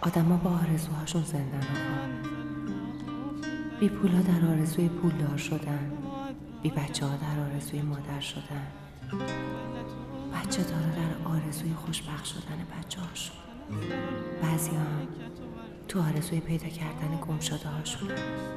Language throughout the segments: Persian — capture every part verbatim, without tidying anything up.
آدم ها با آرزوهاشون زندن آقا. بی پولا در آرزوی پولدار شدن، بی بچه ها در آرزوی مادر شدن، بچه داره در آرزوی خوشبخت شدن بچه هاشون. بعضی هم تو آرزوی پیدا کردن گم شده هاشون.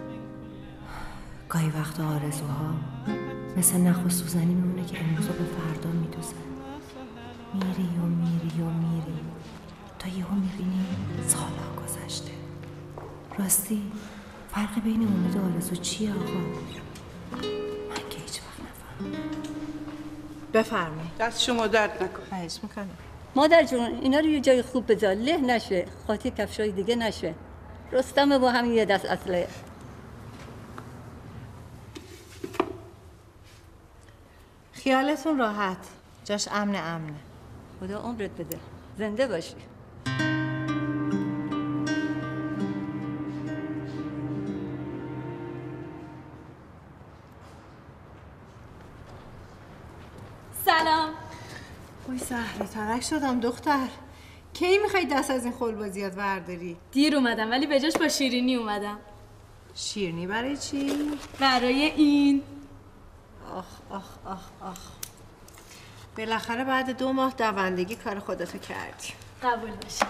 گاهی وقتا آرزوها مثل نخ و سوزنی میمونه که امروزو به فردا میدوزه. میری و میری و میری تا یهو میبینی سالها گذشته. راستی فرق بین امید و آرزو چیه آقا؟ من که هیچ وقت نفهمیدم. بفرمایید. دست شما درد نکن. خواهش میکنم. مادر جون اینا رو یه جای خوب بذار، له نشه، خاطی کفشای دیگه نشه. رستمه با همین یه دست اصله. خیالتون راحت، جاش امن امنه. خدا عمرت بده، زنده باشی. سلام. وای زهره ترک شدم دختر. کی میخوای دست از این خلبازیات ورداری؟ دیر اومدم ولی به جاش با شیرینی اومدم. شیرینی برای چی؟ برای این. آخ آخ آخ آخ. بالاخره بعد دو ماه دوندگی کار خودتو کردی. قبول باشه.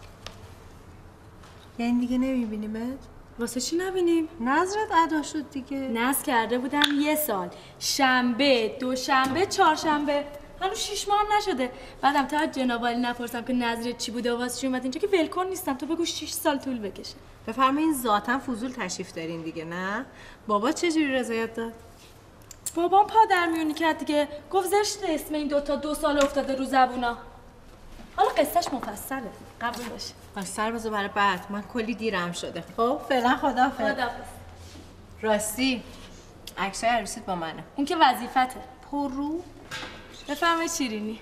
یعنی دیگه نمیبینیمت؟ واسه چی نبینیم؟ نظرت ادا شد دیگه. نظر کرده بودم یه سال، شنبه، دوشنبه، چهارشنبه. هنوز شیش ماه هم نشده. بعدم تا جناب عالی نپرسم که نظرت چی بوده و واسه چی اومد اینجا که ولکن نیستم. تو بگو شیش سال طول بکشه. بفرمایین ذاتاً فضول تشریف دارین دیگه نه؟ بابا چجوری رضایت داد؟ بابام پا در میونی کرد دیگه. گفت زشت اسم این دوتا دو سال افتاده رو زبونا. حالا قصهش مفصله. قبول باشه. باش سر بزو برای بعد. من کلی دیرم شده. خب فعلا خدافظ. خدافظ. راستی عکسای عروسیت با منه. اون که وظیفته. پر رو. بفرمایید شیرینی.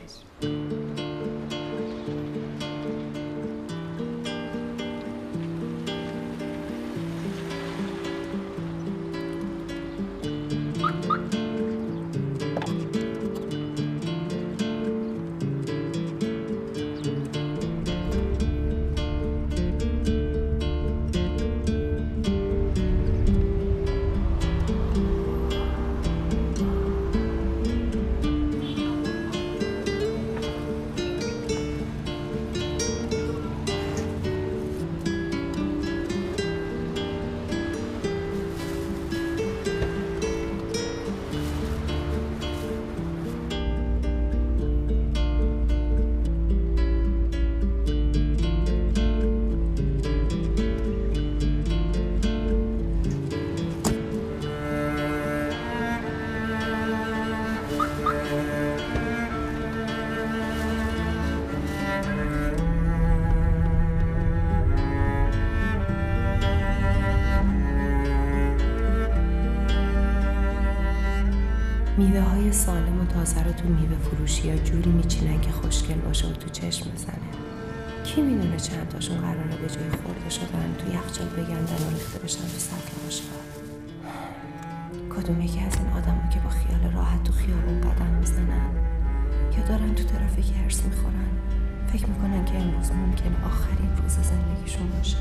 میوه های سالم و تازه رو تو میوه فروشی یا جوری میچینن که خوشگل باشه و تو چشم بزنه. کی میدونه چند تاشون قراره به جای خورده شدن تو یخچال بگندن و ریخته بشن تو سطل آشغال. کدوم یکی از این آدما که با خیال راحت تو خیابون قدم میزنن یا دارن تو ترافیک هرس میخورن فکر میکنن که امروز ممکنه آخرین روز زندگیشون باشه.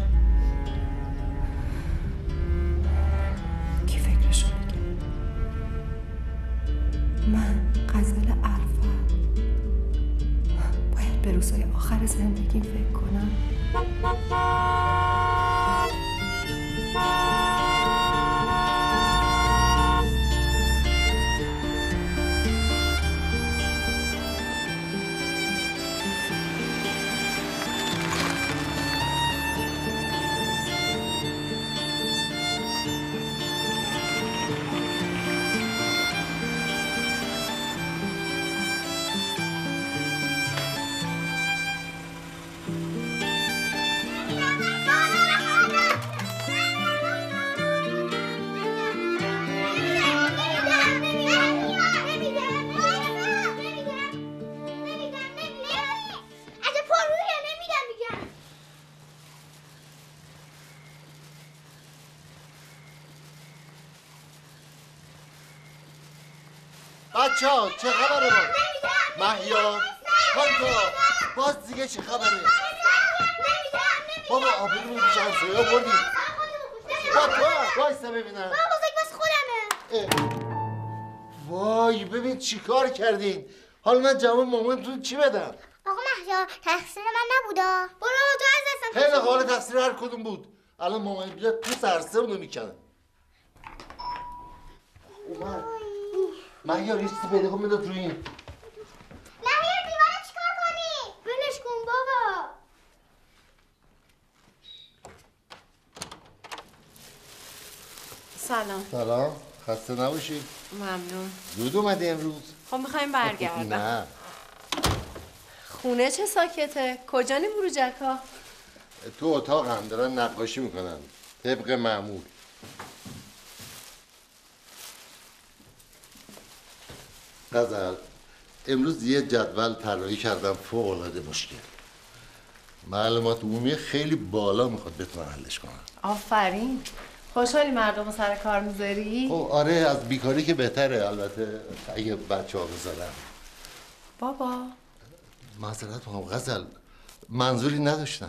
کی فکرشو میگه؟ من غزل عرفت باید به روزهای آخر زندگیم فکر کنم. بچه ها چه خبره با؟ مهیا؟ کانتا؟ باز دیگه چه خبره؟ بابا آبرو رو پیش همسایه‌ها بردی. بابا وایسا ببینم. بابا بزرگ واسه خودمه. وای ببین چی کار کردین. حالا من جواب مامانتون چی بدم؟ آقا مهیار تقصیر من نبودا. برو بابا تو از دستم. خیلی حال تقصیر هر کدوم بود. الان مامان بیاد تو سرسه اونو میکنه. اومد. مهیار یه چیزی پیدا کن میداد روی این. مهیار دیوانه چیکار کنی؟ ولش کن بابا. سلام. سلام. خسته نباشید. ممنون. زود اومدی امروز؟ خب میخوایم برگردم. نه. خونه چه ساکته؟ کجانی بروجک ها؟ تو اتاق هم دارن نقاشی میکنن. طبق معمول. غزل امروز یه جدول طراحی کردم فوق العاده مشکل. معلومات عمومی خیلی بالا میخواد بتونن حلش کنن. آفرین. خوشحالی مردم رو سر کار میذاری؟ خب آره از بیکاری که بهتره البته اگه بچه ها بذارن. بابا معذرت میخوام غزل منظوری نداشتم.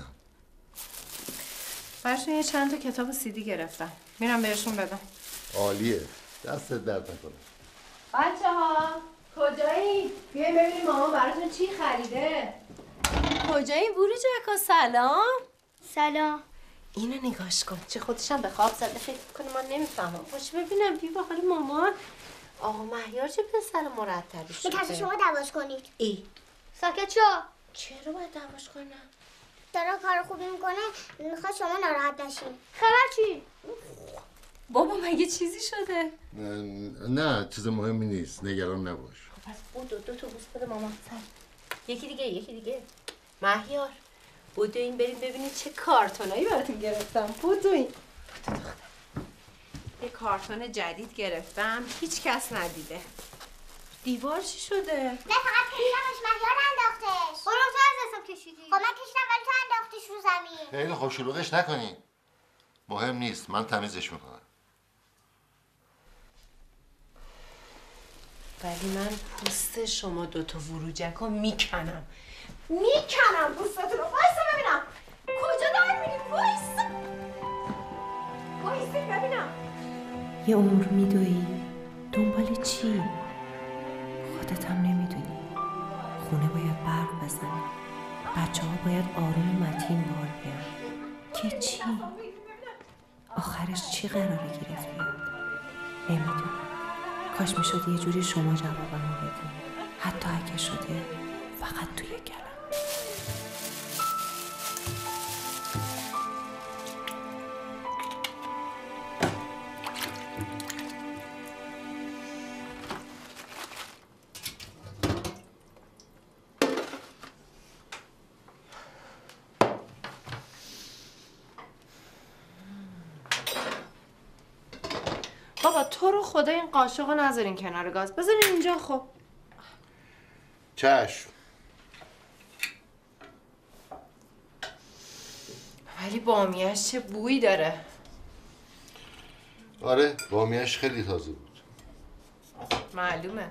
برشون یه چند تا کتاب و سیدی گرفتم. میرم بهشون بدم. عالیه دستت درد نکنه. بچه ها کجایی؟ بیاین ببینیم مامان براتون چی خریده. کجایی بروجک ها؟ سلام. سلام. اینو نگاش کن چه خودشم به خواب زده فکر کنه من نمیفهمم. باشه ببینم بی با حال مامان. آقا مهیار چه پسر مرتبی شده. می‌خواستید شما دعواش کنید. ای ساکت شو. چرا باید دعواش کنم؟ داره کار خوبی میکنه میخواد شما ناراحت نشین. خبر چی؟ بابا مگه چیزی شده؟ نه چیز مهمی نیست نگران نباش. خب پس بودو دو تا بوس بده مامان سر. یکی دیگه یکی دیگه. مهیار بودو این بریم ببینید چه کارتونایی براتون گرفتم. بودو این بودو دختر. یه کارتون جدید گرفتم هیچ کس ندیده. دیوار چی شده؟ نه فقط کشیدمش مهیار انداختش. برو تو از دستم کشیدی. خب من کشیدم ولی تو انداختیش رو زمین. خیلی خوب شلوغش نکنین. مهم نیست من تمیزش میکنم. ولی من پوست شما دوتا وروجک ها میکنم میکنم پوستتون رو. وایسا ببینم کجا دارم میریم. وایسا وایسا ببینم. یه عمر میدوی دنبال چی؟ خودت هم نمیدونی. خونه باید برق بزنه. بچه ها باید آروم و متین بار بیان. که چی؟ آخرش چی قراره گرفتی؟ نمیدونم. کاش میشد یه جوری شما جوابمو بدین. حتی اگه شده فقط توی کلم. بابا تو رو خدا این قاشق رو نذارین کنار گاز بذارین اینجا. خب چشم. ولی بامیش چه بویی داره. آره بامیش خیلی تازه بود. معلومه.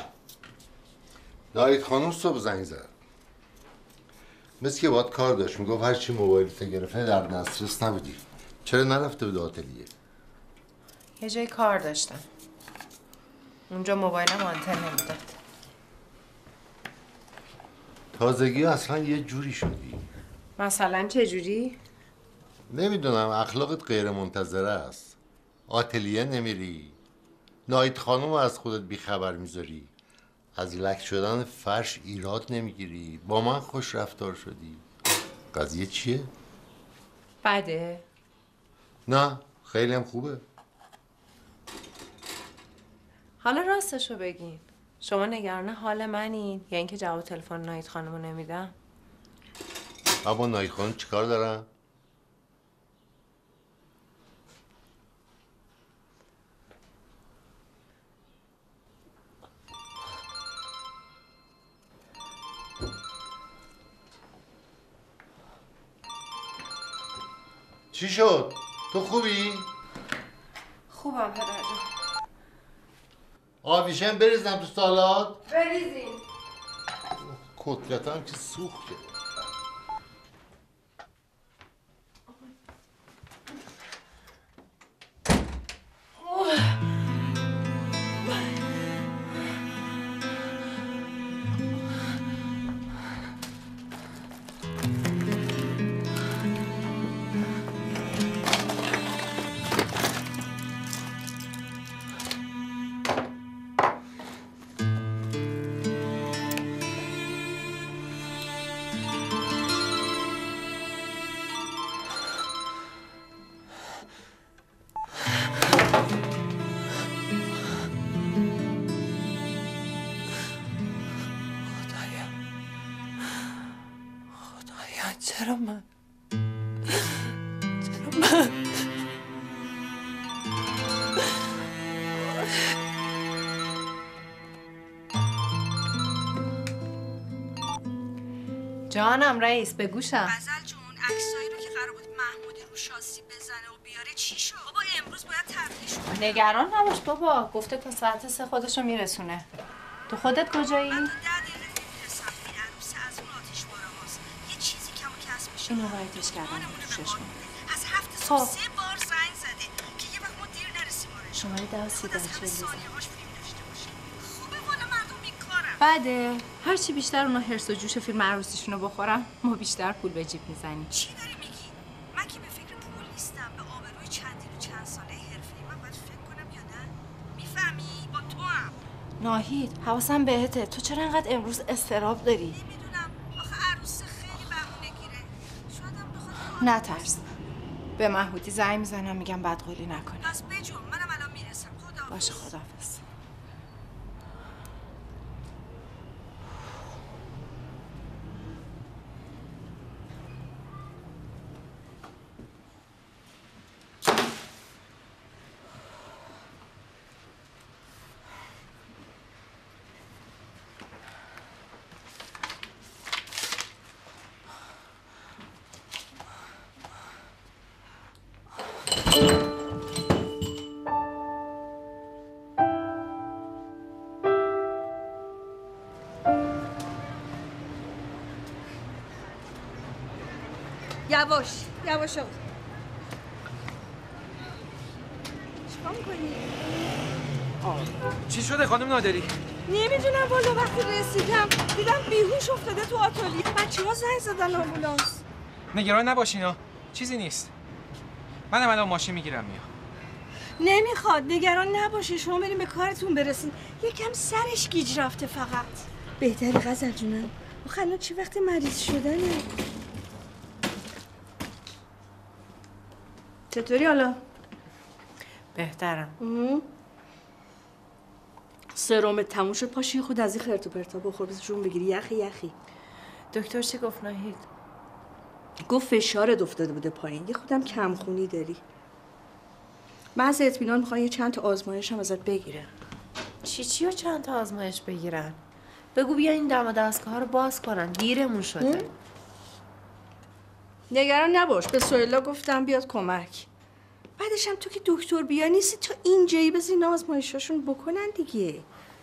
دایید خانم صبح زنگ زد. مثل که باید کار داشت. میگفت هرچی موبایلت گرفته در دسترس نبودی. چرا نرفته بود آتلیه؟ یه جای کار داشتم. اونجا موبایلم آنتن نمیداد. تازگی اصلا یه جوری شدی. مثلا چه جوری؟ نمیدونم اخلاقت غیر منتظره است. آتلیه نمیری. نایت خانم از خودت بیخبر میذاری. از لک شدن فرش ایراد نمیگیری. با من خوش رفتار شدی. قضیه چیه؟ بده. نه خیلی هم خوبه. حالا راستشو بگین. شما نگران حال منین یا اینکه جواب تلفن نایت خانمو نمیدم؟ اما نایت خانم چیکار دارن؟ چی شد؟ تو خوبی؟ خوبم پدر جان. آویشن بریزم تو سالاد؟ بریزین. کتلت هم که سوخته. چرا من؟ چرا من؟ جانم رئیس به گوشم. غزل جون عکسایی رو که قرار بود محمودی رو شاسی بزنه و بیاره چی شد؟ بابا امروز باید تبدیلش کنه. نگران نباش بابا، گفته تا ساعت سه خودشو میرسونه. تو خودت کجایی؟ من تو ده دقیقه میرسم. این عروسه از اون آتیش بارهاست. یه چیزی کم و کسب بشه. اینو رایتش کردم پوشش کن. از هفته صبح سه بار زنگ زده که یه وقت ما دیر نرسیم آرش. شماره ده و سی خود از ده همه چل بزن. ثانیه‌هاش فیلم داشته باشه. خوبه والا مردم بیکارن. بعده هرچی بیشتر اونا حرص و جوش فیلم عروسیشون رو بخورن ما بیشتر پول به جیب میزنیم. چی داری میگی؟ من که به فکر پول نیستم. به آبروی چندین و چند ساله حرفه‌ای من باید فکر کنم یا نه؟ میفهمی؟ با تو هم. ناهید حواسم بهته، تو چرا انقدر امروز استراب داری؟ نمیدونم. آخه عروس خیلی بهونه گیره. شاید هم بخواد نترس، به محمودی زنگ میزنم میگم بدقولی نکنه. پس بجون منم الان میرسم. خدا باشه خداحافظ. یواش یواش آقا. چیکار می‌کنی؟ چی شده خانم نادری؟ نمیدونم والا. وقتی رسیدم دیدم بیهوش افتاده تو آتلیه. بچه‌ها زنگ زدن آمبولانس. نگران نباشینا، چیزی نیست. منم الان ماشین میگیرم میام. نمیخواد، نگران نباشی. شما بریم به کارتون برسین. یکم سرش گیج رفته فقط. بهتری غزل جونم. آخه الان چی وقت مریض شدنه؟ چطوری حالا؟ بهترم. سرم تموم شد. پاشی خود از این خرت و پرتا بخور. بذار جون بگیری. یخی یخی. دکتر چی گفت ناهید؟ گفت فشارت افتاده بوده پایین. یه خودم کمخونی داری. من از اطمینان میخوام یه چند تا آزمایش هم ازت بگیرم. چی چی و چند تا آزمایش بگیرن؟ بگو بیا این دم و دستگاه ها رو باز کنن، دیرمون شده. نگران نباش، به سهیلا گفتم بیاد کمک. بعدش هم تو که دکتر بیا نیستی تا اینجایی بذار این آزمایشاشون بکنن دیگه.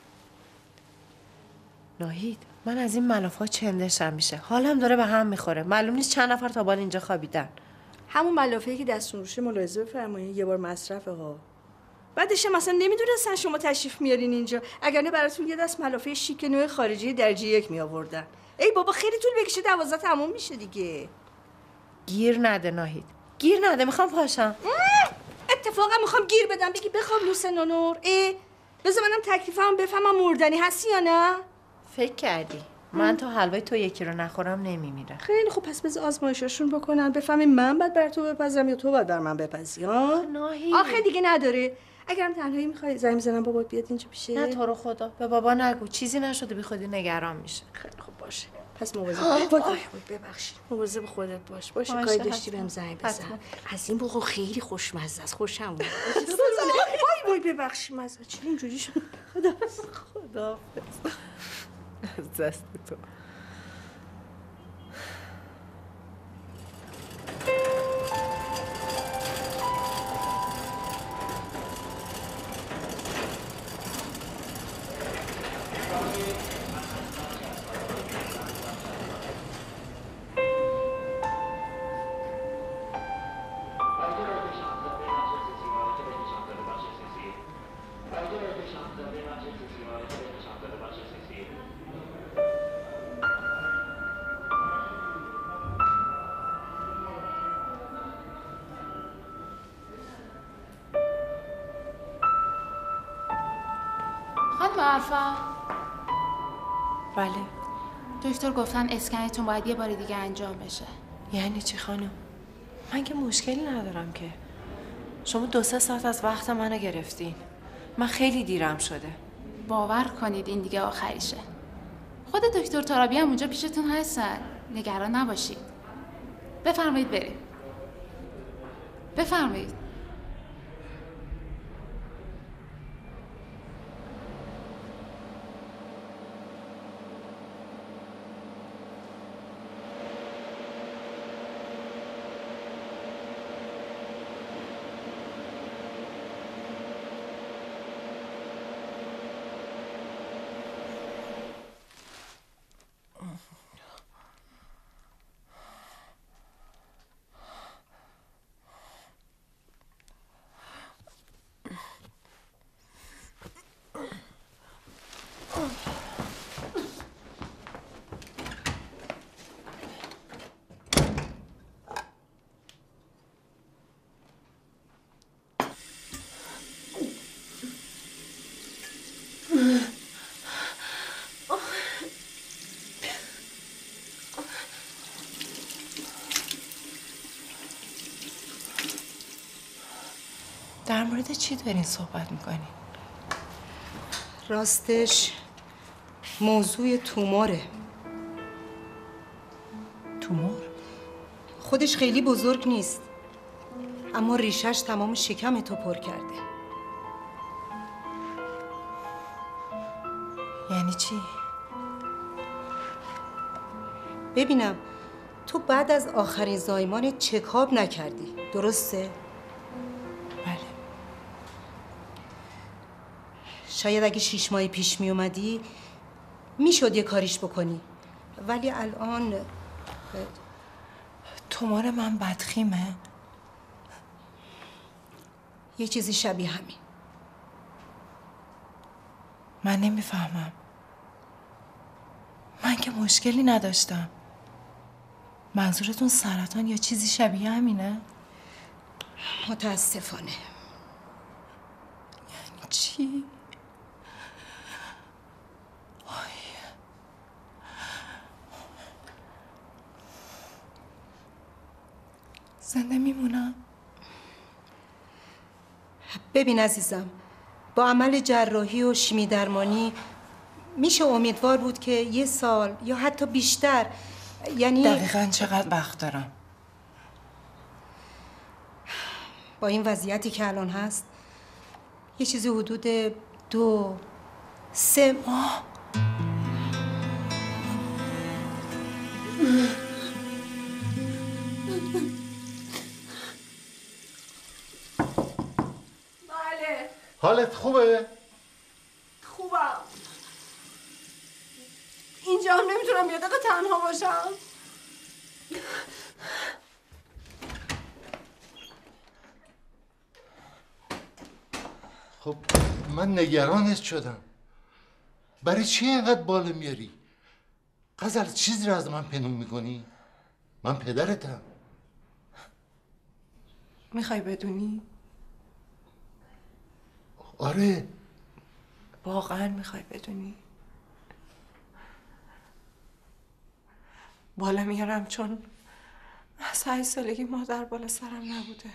ناهید من از این ملافه چندشم میشه، حالم داره به هم میخوره. معلوم نیست چند نفر تا بال اینجا خوابیدن. همون ملافه‌ای که دستون روشه ملاحظه بفرمایید، یه بار مصرفه ها. بعدش هم مثلا نمیدونستن شما تشریف میارین اینجا، اگر نه براتون یه دست ملافه شیک نوع خارجی درجه یک می آوردن. ای بابا خیلی طول بکشه، دوازده تموم میشه دیگه. گیر نده ناهید، گیر نده، میخوام پاشم. اتفاقا میخوام گیر بدم بگی بخواب لوس نونور. ای بذار منم تکلیفم بفهمم مردنی هستی یا نه. فکر کردی من تا حلوای تو یکی رو نخورم نمیمیرم. خیلی خوب، پس بذار آزمایشاشون بکنن بفهمیم من باید بر تو بپذیرم یا تو باید بر من بپذی. ها ناهید آخه دیگه نداره. اگرم تنهایی میخوای زنگ بزنم بابا بیاد اینجا پیشه. نه تو رو خدا به بابا نگو، چیزی نشده بی خودی نگران میشه. خیلی خوب باشه. پس مواظب وای وای ببخشید. مواظب خودت باش. باشه کاری داشتی بهم زنگ بزن. از این بوقو خیلی خوشمزه است. خوشم اومد. وای وای ببخشید مزه چی اینجوری شد. خداحافظ. خداحافظ. از دست تو. خانم عرفا، بله دکتر گفتن اسکنتون باید یه بار دیگه انجام بشه. یعنی چی خانم؟ من که مشکلی ندارم که. شما دو سه ساعت از وقت منو گرفتین. من خیلی دیرم شده. باور کنید این دیگه آخریشه. خود دکتر ترابی هم اونجا پیشتون هستن، نگران نباشید. بفرمایید بریم. بفرمایید. در مورد چی دارین صحبت میکنین؟ راستش موضوع توماره. تومور؟ خودش خیلی بزرگ نیست، اما ریشش تمام شکم تو پر کرده. یعنی چی؟ ببینم تو بعد از آخرین زایمان چکاب نکردی، درسته؟ بله. شاید اگه شیش ماهی پیش می اومدی میشد یه کاریش بکنی، ولی الان تومور من بدخیمه؟ یه چیزی شبیه همین. من نمیفهمم. من که مشکلی نداشتم. منظورتون سرطان یا چیزی شبیه همینه؟ متاسفانه. یعنی چی؟ زنده میمونم؟ ببین عزیزم، با عمل جراحی و شیمی درمانی میشه امیدوار بود که یه سال یا حتی بیشتر، یعنی دقیقاً چقدر وقت دارم؟ با این وضعیتی که الان هست یه چیزی حدود دو سه ماه. بله. حالت خوبه؟ خوبم. اینجا هم نمیتونم یه دقیقه تنها باشم. خب من نگرانت شدم. برای چی اینقدر بالا میاری؟ غزل چیزی رو از من پنهون میکنی؟ من پدرتم. میخوای بدونی؟ آره. واقعا میخوای بدونی؟ بالا میارم چون از هشت سالگی مادر بالا سرم نبوده.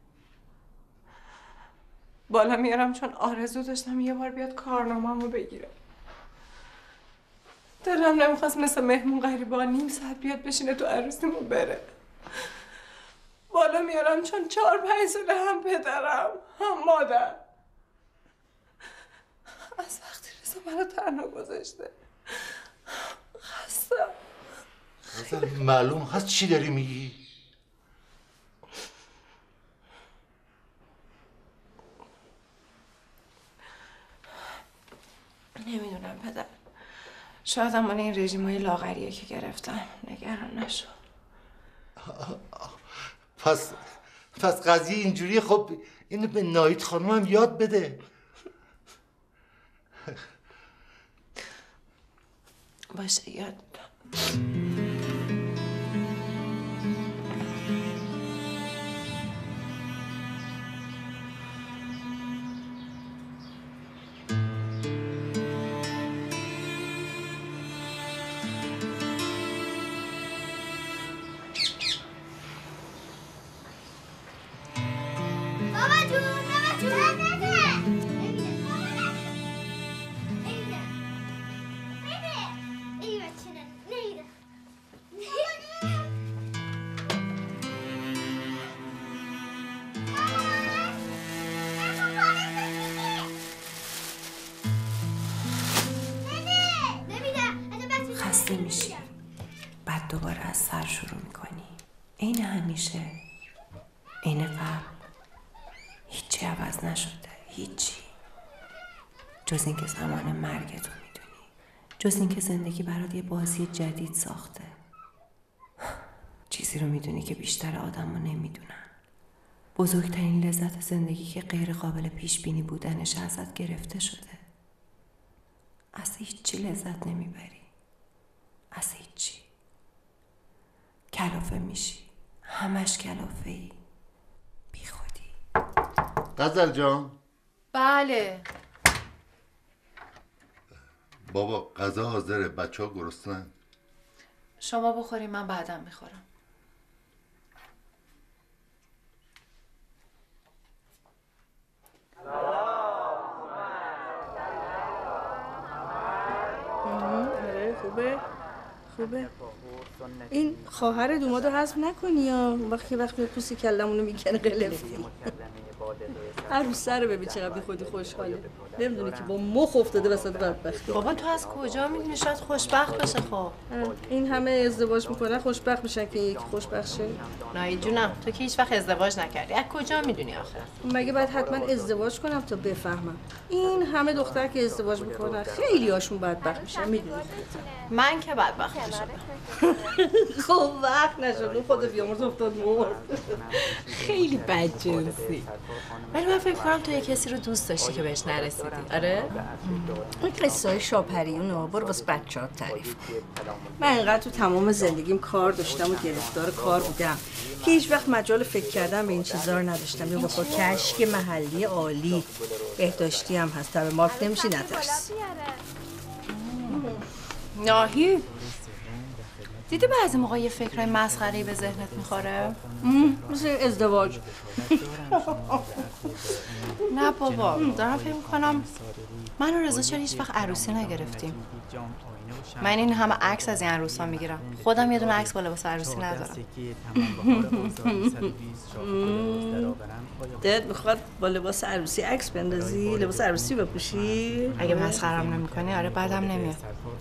بالا میارم چون آرزو داشتم یه بار بیاد کارنامه‌مو بگیره. دلم نمیخواست مثل مهمون غریبا نیم ساعت بیاد بشینه تو عروسیمو بره. بالا میارم چون چهار پنج ساله هم پدرم هم مادر از وقتی رضا منو تنها گذاشته خستم. غزل معلوم هست چی داری میگی؟ نمیدونم پدر. شاید هم من این رژیمای لاغریه که گرفتم. نگران نشو. پس پس قضیه اینجوریه. خب اینو به ناهید خانم هم یاد بده. باشه یاد میدم. خسته میشی، بعد دوباره از سر شروع میکنی. عین همیشه، عین قبل. هیچی عوض نشده، هیچی، جز اینکه زمان مرگتو میدونی، جز اینکه زندگی برات یه بازی جدید ساخته. چیزی رو میدونی که بیشتر آدمو نمیدونن. بزرگترین لذت زندگی که غیر قابل پیش بینی بودنش ازت گرفته شده. از هیچی لذت نمیبری، از هیچی. کلافه میشی، همش کلافه ای، بی خودی. غزل جان. بله. بابا غذا حاضره، بچه ها گرسنن. شما بخوریم، من بعدم میخورم. آره خوبه خوبه. این خواهر دومادو حذف نکنی یا وقتی وقتی پوسی کلمونو میکنه قلفتی. عروسه رو ببین چقدر بی خودی خوشحاله. نمیدونی که با مخ افتاده وسط بدبختی. بابا تو از کجا میدونی؟ شاید خوشبخت بشه. خب این همه ازدواج میکنن خوشبخت میشن که یکی خوشبخت شه؟ نایی جونم، تو که هیچ وقت ازدواج نکردی، از کجا میدونی آخه؟ مگه باید حتما ازدواج کنم تا بفهمم؟ این همه دختر که ازدواج میکنن خیلی هاشون بدبخت میشن، میدونی؟ من که بدبخت میشم. خب وقت نشد، خدا بیامرز افتاد مرد. خیلی بدجنسی. ولی من فکر کنم تو یه کسی رو دوست داشتی که بهش نرسیدی. آره؟ این قصه های شاپریونو برو واسه بچه‌ها تعریف کن. من اینقدر تو تمام زندگیم کار داشتم و گرفتار کار بودم که هیچ وقت مجال فکر کردن به این چیزا رو نداشتم. یا با کشک محلی عالی بهداشتی هم هست، تا به مارک نمیشی نترس. ناهی دیدی بعضی موقع یه فکرهای مسخره‌ای به ذهنت میخوره؟ مثل ازدواج. نه بابا، دارم فکر میکنم من و رضا چرا هیچ وقت عروسی نگرفتیم. من این همه عکس از این عروسا میگیرم، خودم یه دونه عکس با لباس عروسی ندارم. دلت میخواد با لباس عروسی عکس بندازی؟ لباس عروسی بپوشی؟ اگه مسخره‌ام نمی‌کنی آره بعدم نمیاد.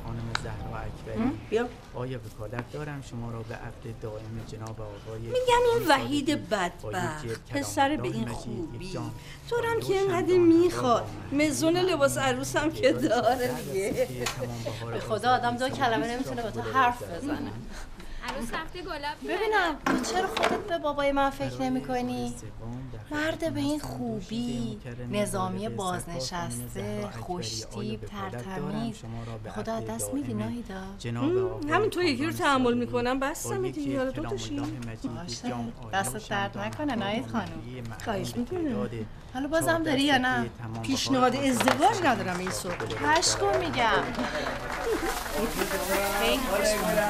بیا. آیا وکالت دارم شما را به عقد دائم جناب آقای میگم این وحید بدبخت پسر به این خوبی تو هم که اینقدر میخواد مزون لباس عروسم که داره دیگه. به خدا آدم دو کلمه نمیتونه با تو حرف بزنه. عروس رفته گلاب. ببینم تو چرا خودت به بابای من فکر نمی کنی؟ مرد به این خوبی، نظامی بازنشسته، خوشتیپ، ترتمیز، به خدا از دست میدی ناهیدا؟ همین تو یکی رو تحمل میکنم بستم میدی یاره دو تاشی. باشه دستت درد نکنه ناهید خانم. خواهش میکنم. حالا بازم داری یا نه؟ پیشنهاد ازدواج ندارم این صبح. کشکو میگم. خیلی خوش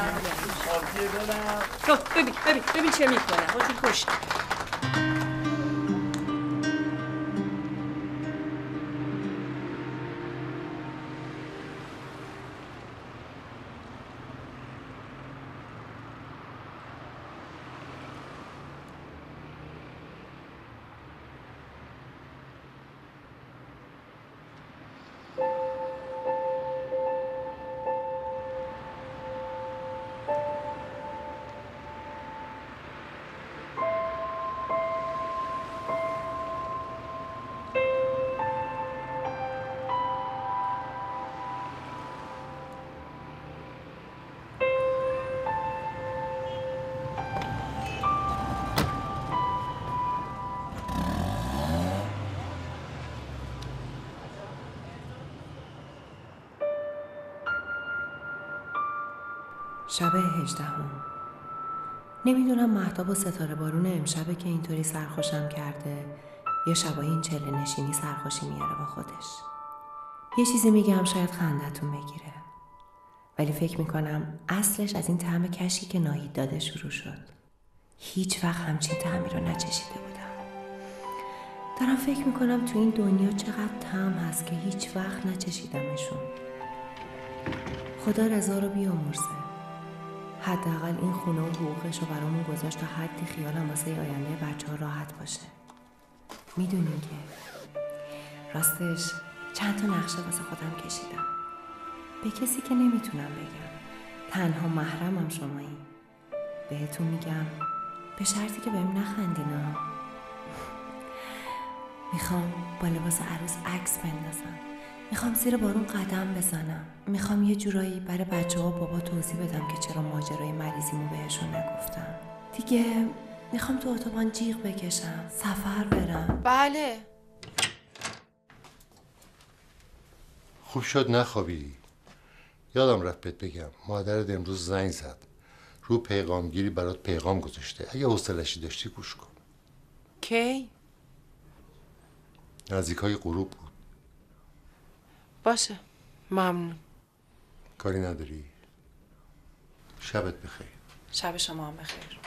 ببین ببین ببین چه میکنه خودی خوش. شب هجدهم. نمیدونم مهتاب و ستاره بارون امشبه که اینطوری سرخوشم کرده یا شبای این چله نشینی سرخوشی میاره با خودش. یه چیزی میگم شاید خندتون بگیره، ولی فکر میکنم اصلش از این طعم کشکی که ناهید داده شروع شد. هیچ وقت همچین طعمی رو نچشیده بودم. دارم فکر میکنم تو این دنیا چقدر طعم هست که هیچ وقت نچشیدمشون. خدا رضا رو بیامرزه. حداقل این خونه و حقوقش رو برامون گذاشت تا حدی خیالم واسه آینده بچه ها راحت باشه. میدونین که راستش چند تا نقشه واسه خودم کشیدم، به کسی که نمیتونم بگم، تنها محرمم شمایی. بهتون میگم به شرطی که بهم نخندینا. میخوام با لباس عروس عکس بندازم، میخوام زیر بارون قدم بزنم، میخوام یه جورایی برای بچه ها بابا توضیح بدم که چرا ماجرای مریضیمو بهشون نگفتم. دیگه میخوام تو اتوبان جیغ بکشم، سفر برم. بله. خوب شد نخوابیدی. یادم رفت بهت بگم مادرت امروز زنگ زد، رو پیغامگیری برات پیغام گذاشته. اگه حوصله‌شی داشتی گوش کن. کی؟ نزدیکای غروب بود. باشه، ممنون. کاری نداری؟ شبت بخیر. شب شما هم بخیر.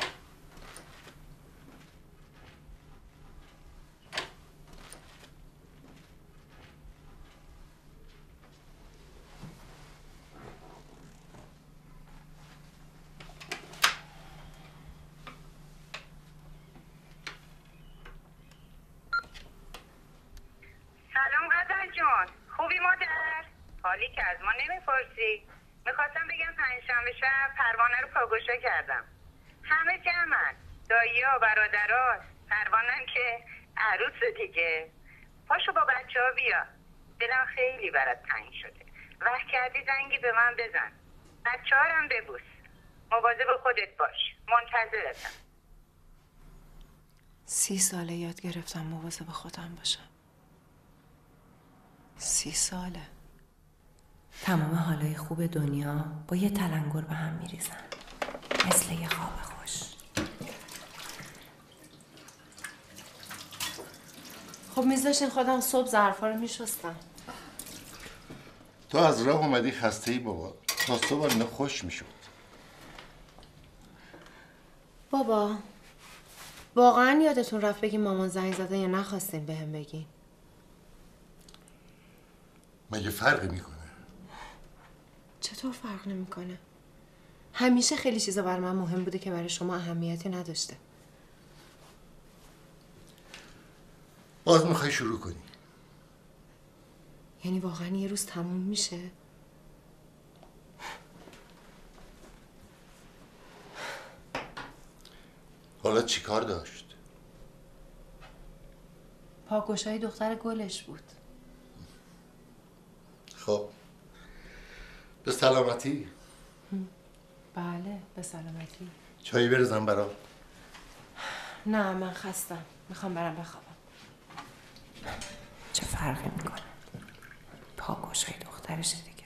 سلام غزل جون، خوبی مادر؟ حالی که از ما نمیپرسی. میخواستم بگم پنجشنبه شب پروانه رو پاگوشا کردم. همه جمعن، دایی‌ها، برادرها. پروانه که عروس دیگه. پاشو با بچه ها بیا. دلم خیلی برات تنگ شده. وقت کردی زنگی به من بزن. بچه ها هم ببوس. مواظب خودت باش. منتظرتم. سی ساله یاد گرفتم مواظب خودم باشم. سی ساله. تمام حالای خوب دنیا با یه تلنگر به هم میریزن، مثل یه خواب خوش. خب میذاشین خودم صبح ظرفا رو میشستم. تو از راه اومدی خسته ای بابا. تا صبح اینا خوش میشد. بابا واقعا یادتون رفت بگین مامان زنگ زده یا نخواستین بهم بگین؟ مگه فرقی میکنه؟ چطور فرق نمیکنه؟ همیشه خیلی چیزا بر من مهم بوده که برای شما اهمیتی نداشته. باز میخوای شروع کنی؟ یعنی واقعا یه روز تموم میشه؟ حالا چی کار داشت؟ پاگوشای دختر گلش بود. خب به سلامتی. بله به سلامتی. چایی بریزم برام؟ نه من خستم، میخوام برم بخوابم. چه فرقی میکنه؟ پاگوشای دخترش دیگه.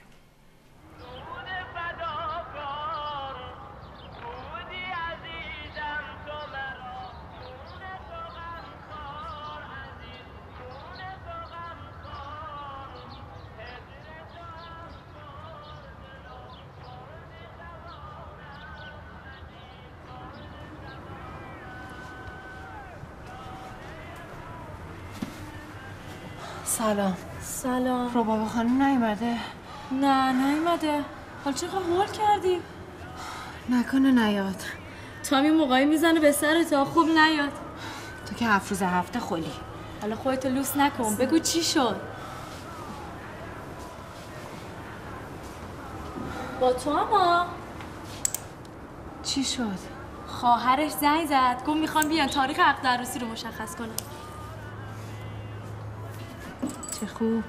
سلام. سلام. ربابا خانم نیومده؟ نه نیومده. حالا چرا هول کردی؟ نکنه نیاد. تا همین موقعی میزنه به سر تا خوب نیاد. تو که هفت روز هفته خلی. حالا خودتو لوس نکن، بگو چی شد؟ با تو اما چی شد؟ خواهرش زنگ زد گفت میخوام بیان تاریخ عقد عروسی رو مشخص کنم. چه خوب.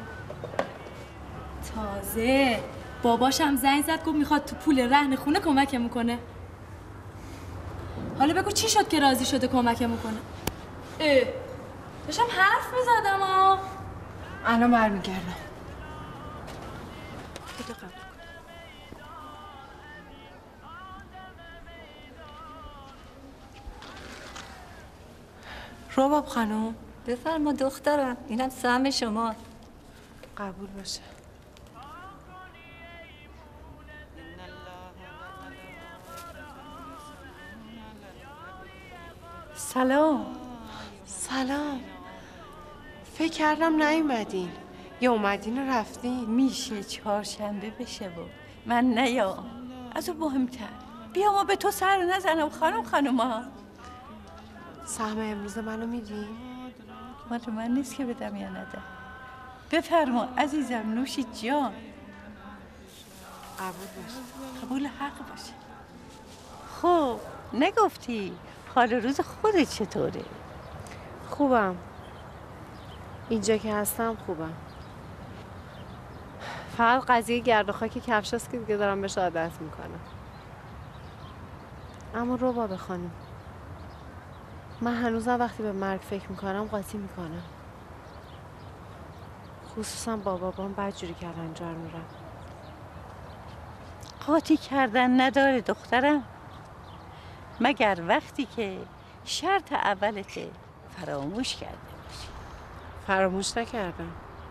تازه باباش هم زنگ زد گفت میخواد تو پول رهن خونه کمکم میکنه. حالا بگو چی شد که راضی شده کمکم میکنه؟ اه داشتم حرف میزدم ها. الان برمیگردم. رباب خانم بفرما دخترم، اینم سهم شما. قبول باشه. سلام. سلام. فکر کردم نیومدین یا اومدین و رفتین. میشه چهارشنبه بشه و من نیام. از اون مهمتر بیا ما به تو سر نزنم خانم خانوما. سهم امروز منو میدین؟ مال من نیست که بدم یا ندم. بفرما عزیزم، نوشی جان. قبول باشه. قبول حق باشه. خب نگفتی حال روز خودت چطوره؟ خوبم. اینجا که هستم خوبم. فقط قضیه گرد و خاک کفشاست که دیگه دارم بهش عادت میکنم. اما رباب خانم، من هنوزم وقتی به مرگ فکر میکنم قاطی میکنم. خصوصا با بابام بدجوری کلنجار میرم. قاطی کردن نداره دخترم، مگر وقتی که شرط اولته فراموش کرده باشی. فراموش نکردم.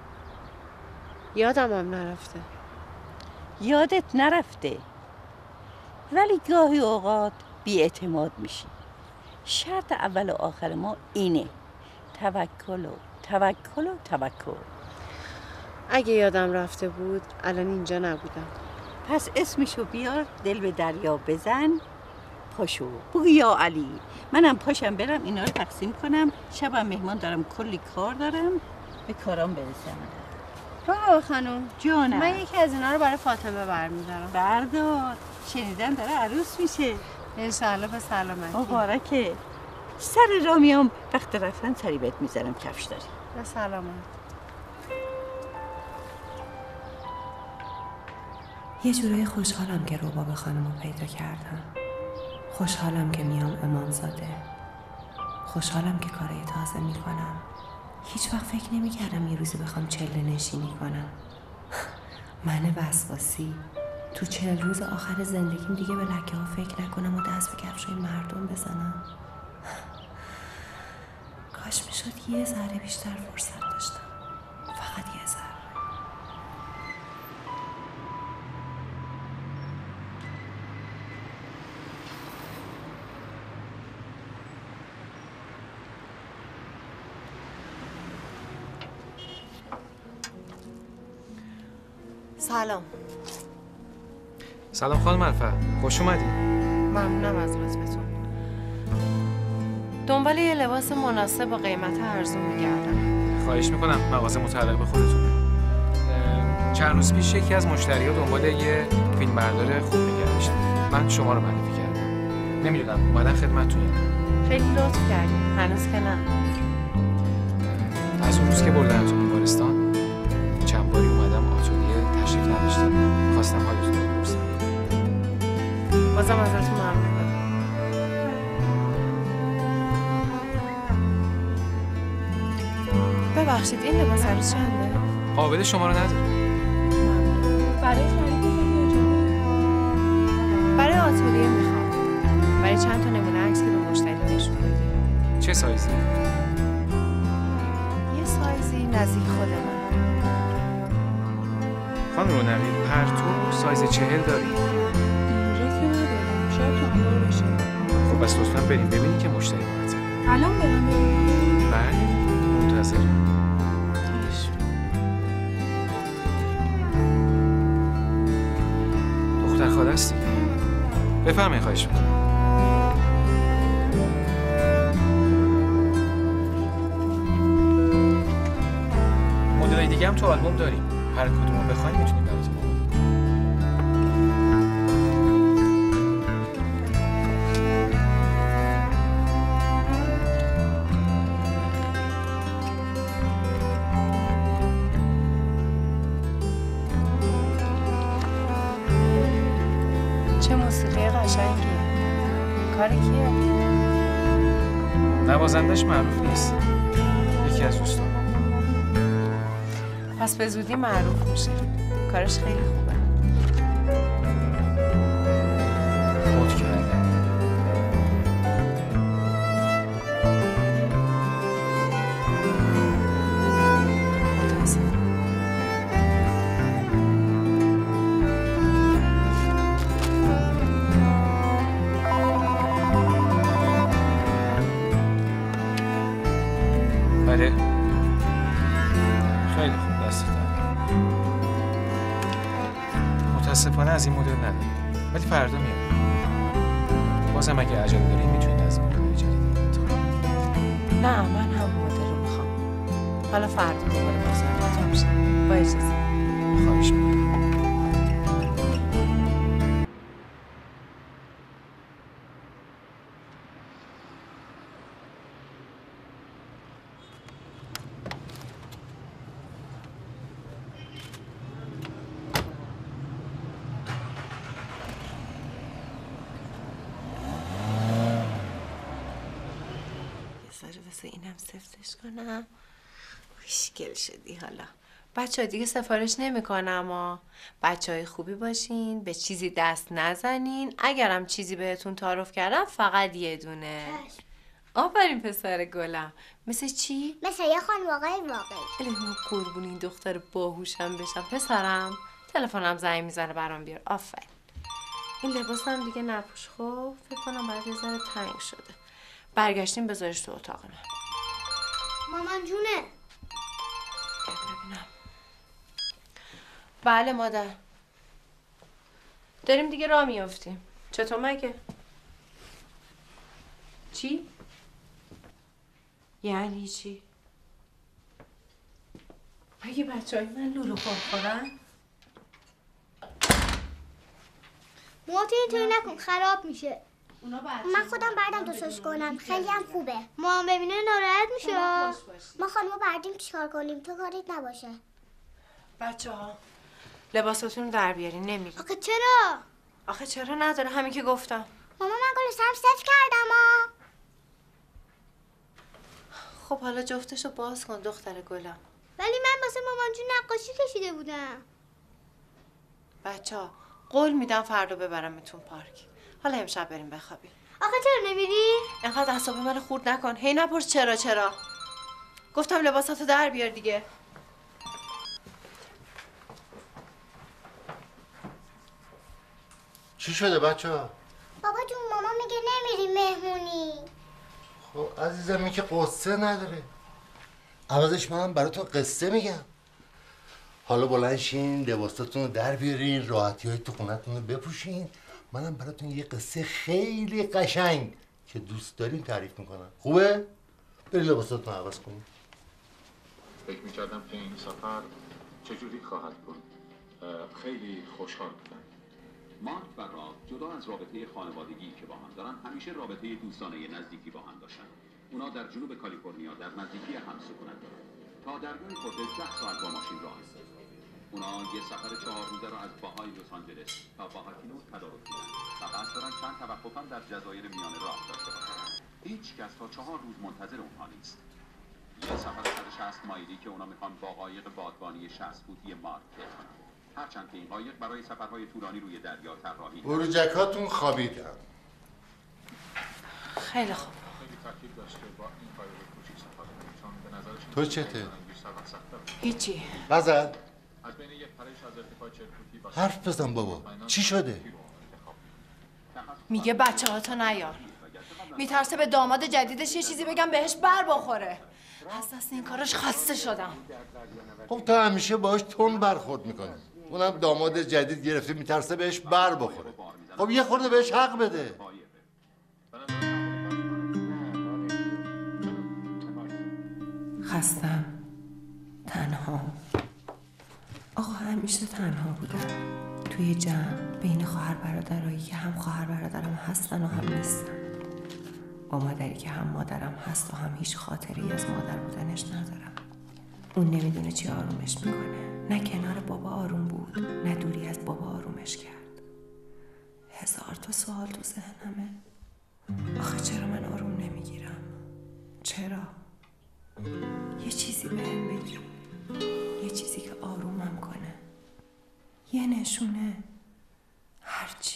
یادم هم نرفته. یادت نرفته ولی گاهی اوقات بی‌اعتماد میشی. شرط اول و آخر ما اینه، توکل و توکل و توکل. اگه یادم رفته بود الان اینجا نبودم. پس اسمشو بیار، دل به دریا بزن، پاشو بگو یا علی منم پاشم برم اینا رو تقسیم کنم، شبم مهمان دارم کلی کار دارم، به کارام برسم. بابا خانم جانم، من یکی از اینا رو برای فاطمه برمیدارم. بردار، شنیدم داره عروس میشه. انشالله به سلامتی. مبارکه. سر را میام وقت رفتن سری بهت میذارم کفش داری. به سلامت. یه جورایی خوشحالم که رباب خانم رو پیدا کردم. خوشحالم که میام امامزاده. خوشحالم که کارای تازه میکنم. هیچ وقت فکر نمیکردم یه روزی بخوام چله نشینی کنم. من وسواسی تو چهل روز آخر زندگیم دیگه به لکه ها فکر نکنم و دست به کفشای مردم بزنم. کاش میشد یه ذره بیشتر فرصت داشتم. فقط یه ذره. سلام. سلام خانم الفا، خوش اومدین. ممنونم از لطفتون. دنبال یه لباس مناسب با قیمت ارزون میگردم. خواهش میکنم، مغازه متعلق به خودتونه. چند روز پیش یکی از مشتری‌ها دنبال یه فیلمبردار خوب میگردشتن. من شما رو معرفی کردم. نمیدونم اومدن خدمتتون یا نه. خیلی لطف کردین. هنوز که نه. از اون روز که بردنتون بیمارستان چند باری اومدم آتلیه تشریف نداشتیم. خواستم حالتون رو بپرسم. بازم ازتون ممنونم. ببخشید این لباس عروس چنده؟ قابل شما رو نداره. برای خرید برای آتلیه میخوام. برای چند تا نمونه عکس که به مشتری نشون بدیم. چه سایزی؟ یه سایزی نزدیک خود من. خانم رونقی پرتو سایز چهل داری؟ اینجا که ندارم، شاید تو انبار باشه. خب بس لطفا بریم ببینید که مشتری معطل. الان برم ببینم. بله منتظرم. دختر خاله هستی؟ بفرمایید خواهش میکنم. مدلای دیگه هم تو آلبوم داریم. هر کدومو بخواید میتونیم براتون بگم. چه موسیقی قشنگیه. کار کیه؟ نوازندش معروف نیست. یکی از دوستان. پس به زودی معروف میشه. کارش خیلی خوبه. فوت کرده. بله. خیلی خوب دست دارم. متاسفانه از این مدل نداریم ولی فردا میاد. بازم اگه عجله دارین میتونید از این مدل جدید انتخاب کنید. نه من هم مدل رو میخوام. حالا فردا دوباره مزاحمتون میشم. با اجازه. خواهش میکنم. بذاره واسه اینم سفتش کنم. خوشگل شدی. حالا بچه ها دیگه سفارش نمی کنم اما بچه های خوبی باشین، به چیزی دست نزنین. اگرم چیزی بهتون تعارف کردم فقط یه دونه. آفرین پسر گلم. مثل چی؟ مثل یه خانم آقای واقعی. الی من قربون این دختر باهوشم بشم. پسرم تلفنم زنگ میزنه برام بیار. آفرین. این لباسم دیگه نپوش. خب فکر کنم بعد یه ذره تنگ شده. برگشتیم بذارش تو اتاق من. مامان جونه. ببینم. بله مادر. داریم دیگه راه میافتیم. چطور مگه؟ چی؟ یعنی چی؟ مگه بچه های من لولو خواب خورن؟ موهاتو اینطوری نکن خراب میشه. من خودم بردم دوستش کنم. خیلی هم خوبه. مامان ببینه ناراحت میشه. ما خانمو بردیم چیکار کنیم؟ تو کاریت نباشه. بچه ها لباساتون رو در بیارین. نمیری. آخه چرا؟ آخه چرا نداره؟ همین که گفتم. ماما من گل سرم سفت کردم ها. خب حالا جفتشو باز کن دختر گلم. ولی من واسه مامان جون نقاشی کشیده بودم. بچه ها قول میدم فردا ببرمتون پارک. حالا امشب بریم بخوابیم. آخه چرا نمیری؟ اینقدر اعصاب من خورد نکن. هی نپرس چرا چرا. گفتم لباساتو در بیار دیگه. چی شده بچه ها؟ بابا جون ماما میگه نمیری مهمونی. خب عزیزم این که قصه نداره. عوضش منم براتون قصه میگم. حالا بلند شین لباساتون رو در بیارین، راحتی های تو خونتون رو بپوشین. منم براتون یه قصه خیلی قشنگ که دوست دارین تعریف میکنم. خوبه؟ برید لباساتون رو عوض کنین. فکر میکردم که این سفر چجوری خواهد بود. خیلی خوشحال بودم. مارک و راب جدا از رابطه خانوادگی که با هم دارن همیشه رابطه دوستانه نزدیکی با هم داشتن. اونا در جنوب کالیفرنیا در نزدیکی هم سکونت دارن. تا درگاه کورتز ده ساعت با ماشین راه است. اونا یه سفر چهار روزه رو از باهای لس آنجلس تا باهاکینو تدارک دیدن و قصد دارن چند توقف هم در جزایر میانه راه داشته باشن. هیچ کس تا چهار روز منتظر اونها نیست. یه سفر صد و شصت مایلی که اونا میخوان با قایق بادبانی شصت فوتی مارک طی کنن. هرچند که این قایق برای سفرهای طولانی روی دریا طراحی بروجکاتون خوابیدن. خیلی خوب. خیلی تاکید داشت که با این قایق کوچیک سفر کنیم چون به نظرش تو چته؟ هیچی. غزل از بین یک پرش از ارتفاع چهل فوتی با حرف بزن بابا. چی شده؟ میگه بچه ها تو نیار. میترسه به داماد جدیدش یه چیزی بگم بهش بر بخوره. از دست این کارش خسته شدم. خب تا همیشه باهاش تون برخورد میکنه. اونم داماد جدید گرفته میترسه بهش بر بخوره. خب یه خورده بهش حق بده. خستم. تنها. آقا همیشه تنها بودم. توی جمع بین خواهر برادرایی که هم خواهر برادرم هستن و هم نیستن. با مادری که هم مادرم هست و هم هیچ خاطری از مادر بودنش ندارم. اون نمیدونه چی آرومش میکنه. نه کنار بابا آروم بود، نه دوری از بابا آرومش کرد. هزار تا سوال تو ذهنمه. آخه چرا من آروم نمیگیرم؟ چرا؟ یه چیزی بهم بگی. یه چیزی که آرومم کنه. یه نشونه. هرچی.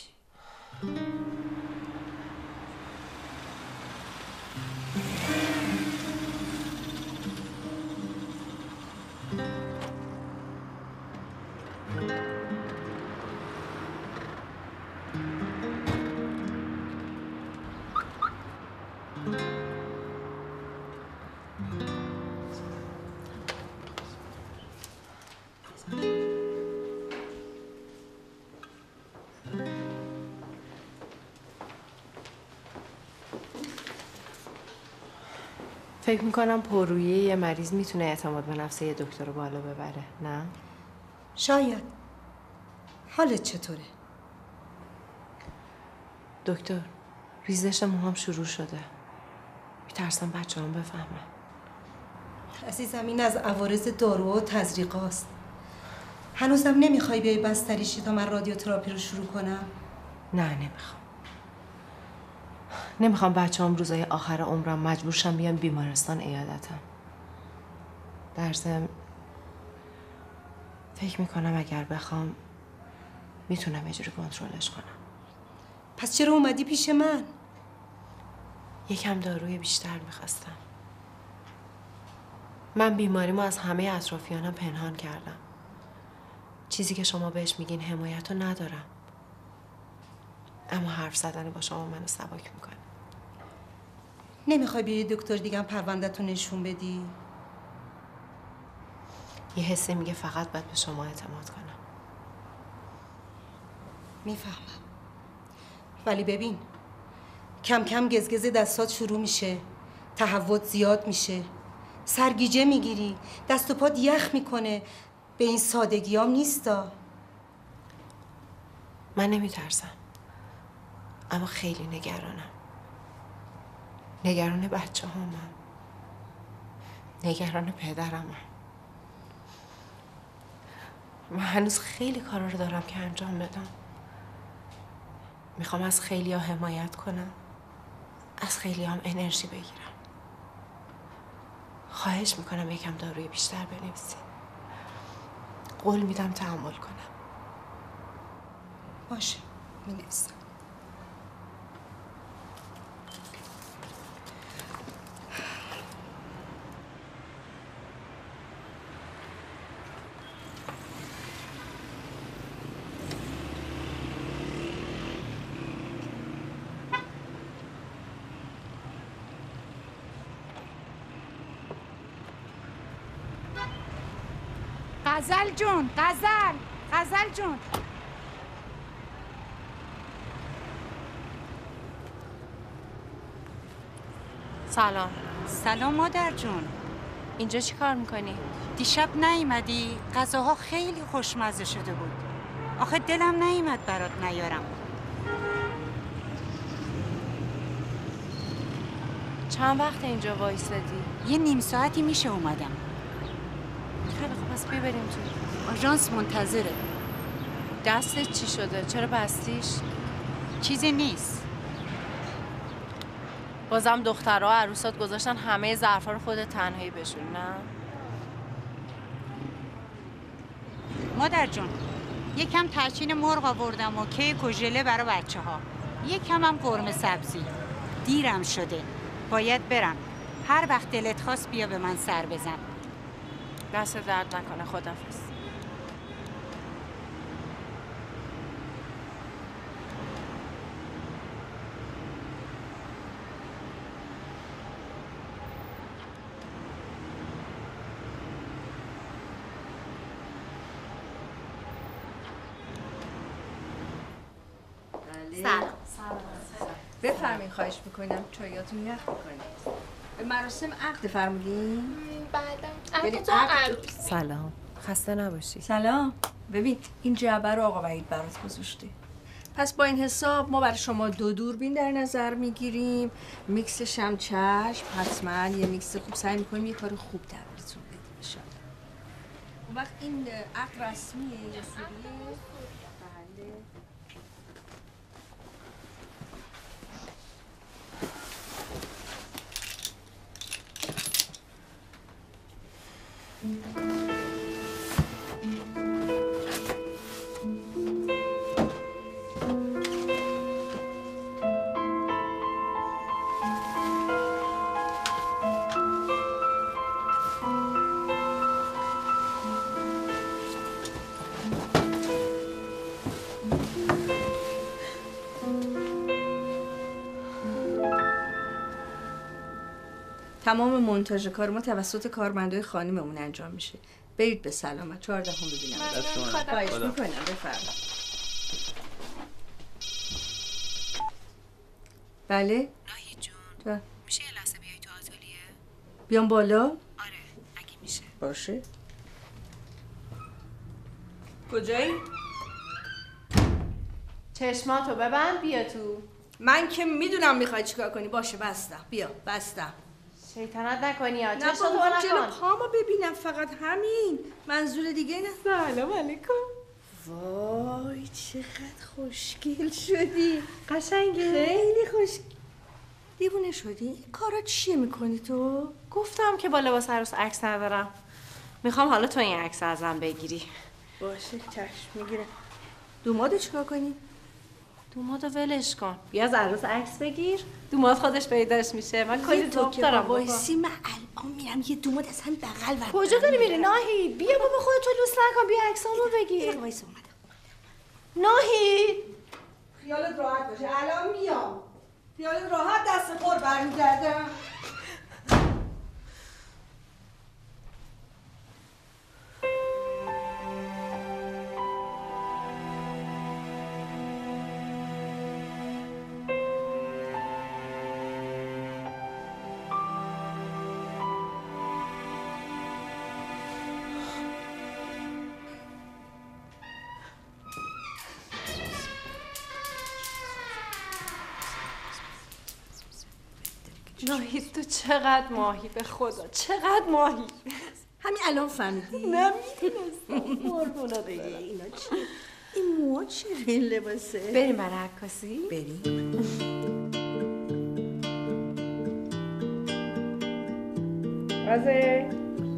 فکر میکنم پررویی یه مریض میتونه اعتماد به نفس یه دکتر رو بالا ببره، نه؟ شاید. حالت چطوره؟ دکتر، ریزش موهام شروع شده. میترسم بچه هم بفهمن. عزیزم این از عوارض داروها و تزریقاست. هنوزم نمیخوای بیای بستریشی تا من رادیوتراپی رو شروع کنم؟ نه نمیخوام. نمیخوام بچه هم روزای آخر عمرم مجبورشم بیان بیمارستان عیادتم. در ضمن فکر میکنم اگر بخوام میتونم یه جوری کنترلش کنم. پس چرا اومدی پیش من؟ یکم داروی بیشتر میخواستم. من بیماریمو از همه اطرافیانم پنهان کردم. چیزی که شما بهش میگین حمایت رو ندارم. اما حرف زدن با شما منو سبک میکنه. نمیخوای بیای دکتر دیگه پرونده‌تو نشون بدی؟ یه حسی میگه فقط باید به شما اعتماد کنم. میفهمم. ولی ببین کم کم گزگز دستات شروع میشه، تهوع زیاد میشه، سرگیجه میگیری، دست و پات یخ میکنه. به این سادگیام نیستا. من نمیترسم، اما خیلی نگرانم. نگران بچه همم، نگران پدرمم. من هنوز خیلی کارا رو دارم که انجام بدم. میخوام از خیلی ها حمایت کنم، از خیلی هم انرژی بگیرم. خواهش میکنم یکم داروی بیشتر بنویسید. قول میدم تحمل کنم. باشه مینویسم. غزل جون، غزل، غزل جون. سلام. سلام مادر جون. اینجا چی کار میکنی؟ دیشب نیومدی؟ غذاها خیلی خوشمزه شده بود. آخه دلم نیومد برات نیارم. چند وقت اینجا وایسادی؟ یه نیم ساعتی میشه اومدم. خیلی خوب، پس ببریم تو. آژانس منتظره. دستت چی شده؟ چرا بستیش؟ چیزی نیست. بازم دخترها عروسات گذاشتن همه ظرفا رو خودت تنهایی بشون، نه؟ مادر جون، یکم ترچین مرغ آوردم و کیک و ژله برای بچه ها. یکم هم قرمه سبزی. دیرم شده. باید برم. هر وقت دلت خواست بیا به من سر بزن. دست درد نکنه. خداحافظ. سلام. بفرمایید، خواهش میکنم چایاتون یخ بکنید. به مراسم عقد فرمودین؟ بعدم عقد سلام، خسته نباشی. سلام. ببین این جعبه رو آقا وحید برات گذاشته. پس با این حساب ما برای شما دو دوربین در نظر میگیریم، میکسش هم چشم، حتما یه میکس خوب سعی میکنیم یه کار خوب تحویلتون بدیم ان شاءالله. اون وقت این عقد رسمیه یا سوریه؟ بله. تمام مونتاژ کار ما توسط کارمندای خانممون انجام میشه. برید به سلامت. چهاردهم ببینم. خواهش میکنم. بفرمایید. بله؟ ناهید جون، میشه یه لحظه بیای تو آتلیه؟ بیام بالا؟ آره، اگه میشه. باشه. کجایی؟ چشماتو ببند، بیا تو. من که میدونم میخوای چیکار کنی. باشه بستم. بیا بستم. شیطنت نکنی ها. نه چشماتو بابا، نکن. جلو پامو ببینم فقط، همین. منظور دیگه نه. سلام علیکم. وای چقدر خوشگل شدی. قشنگه. خیلی خوش. دیوونه شدی؟ این کارا چیه میکنی تو؟ گفتم که با لباس عروس عکس ندارم. میخوام حالا تو این عکس ازم بگیری. باشه چشم میگیره. دومادو چیکار کنی؟ دومادو ولش کن. بیا از عروس عکس بگیر. دوماد خودش پیداش میشه. من کلی ذوق دارم. وایسی من الان میرم یه دوماد اصلا بغل بردارم. کجا داری میری ناهید؟ بیا بابا خودتو لوس نکن. بیا عکسامو بگیر. وایس اومدم. ناهید خیالت راحت باشه. الان میام. خیالت راحت دست خور برمیگردم. ناهید تو چقدر ماهی به خدا چقدر ماهی. همین الان فهمیدی؟ نمیتونستم قربونا بگی اینا چی؟ این موها چیه این لباسه؟ بریم برای عکاسی؟ بریم. بازه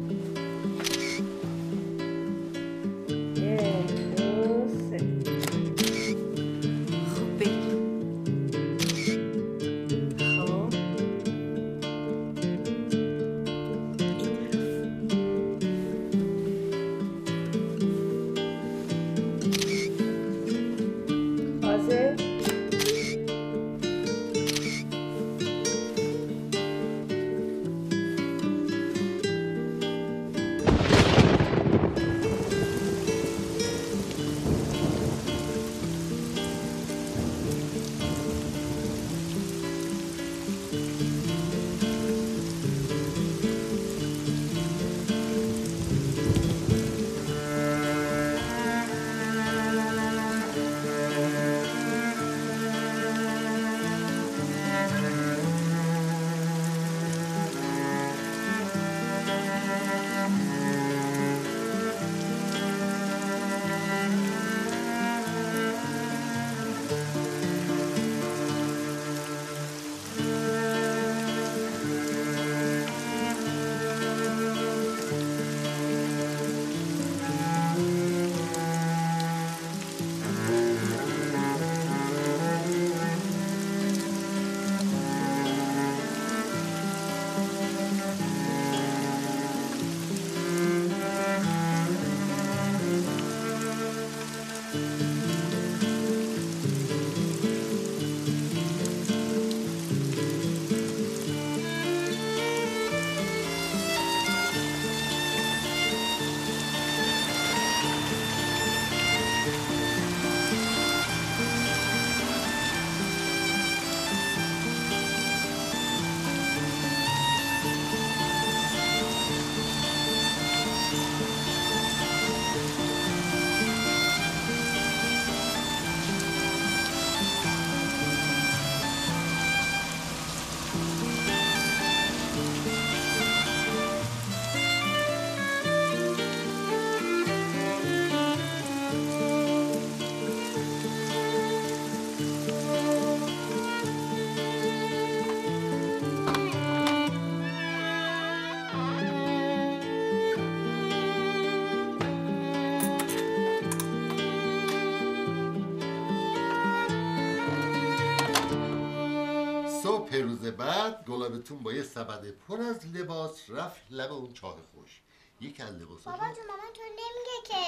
روز بعد گلابتون با یه سبد پر از لباس رفت لب اون چاه خوش. یک از لباس بابا تو مامان تو نمیگه که.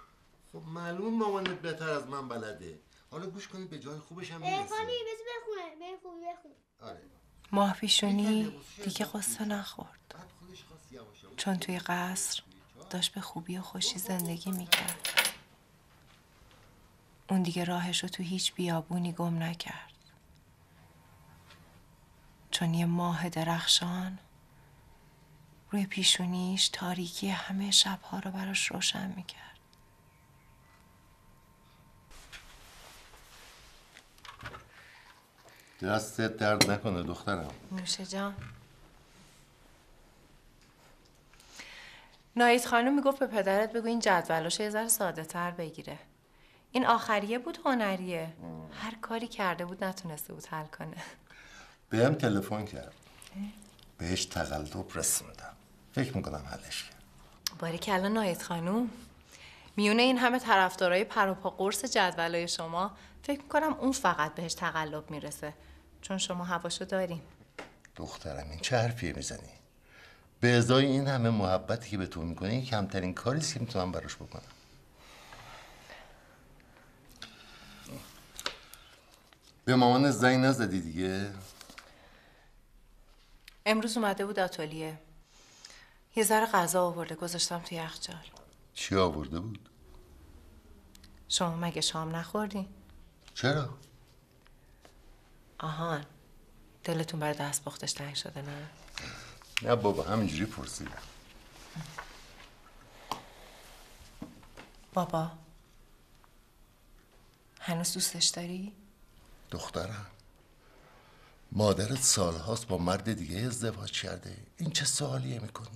خب معلوم مامانت بهتر از من بلده. حالا گوش کنید به جای خوبش هم میرسه. ارفانی بذار بخونه. به خوبی بخون. آره. ماه پیشونی دیگه قصه نخورد. چون توی قصر داشت به خوبی و خوشی زندگی میکرد. اون دیگه راهشو تو هیچ بیابونی گم نکرد. چون یه ماه درخشان روی پیشونیش تاریکی همه شبها رو براش روشن میکرد. دستت درد نکنه دخترم. نوشه جان. ناهید خانم میگفت به پدرت بگو این جدولاشو یه ذره ساده تر بگیره. این آخریه بود هنریه. هر کاری کرده بود نتونسته بود حل کنه. بهم تلفن کرد. بهش تقلب رسوندم. فکر میکنم حلش کرد. باریکلا ناهید خانوم. میونه این همه طرفدارای پروپا قرص جدولای شما فکر میکنم اون فقط بهش تقلب میرسه، چون شما هواشو دارین. دخترم این چه حرفیه میزنی؟ به ازای این همه محبتی که به تو میکنه این کمترین کاریست که میتونم براش بکنم. به مامان زنگ نزدی دیگه؟ امروز اومده بود آتلیه. یه ذره غذا آورده گذاشتم توی یخچال. چی آورده بود؟ شما مگه شام نخوردین؟ چرا؟ آهان، دلتون برای دست پختش تنگ شده نه؟ نه بابا، همینجوری پرسیدم. بابا هنوز دوستش داری؟ دخترم، مادرت سالهاست با مرد دیگه ازدواج کرده. این چه سوالیه میکنی؟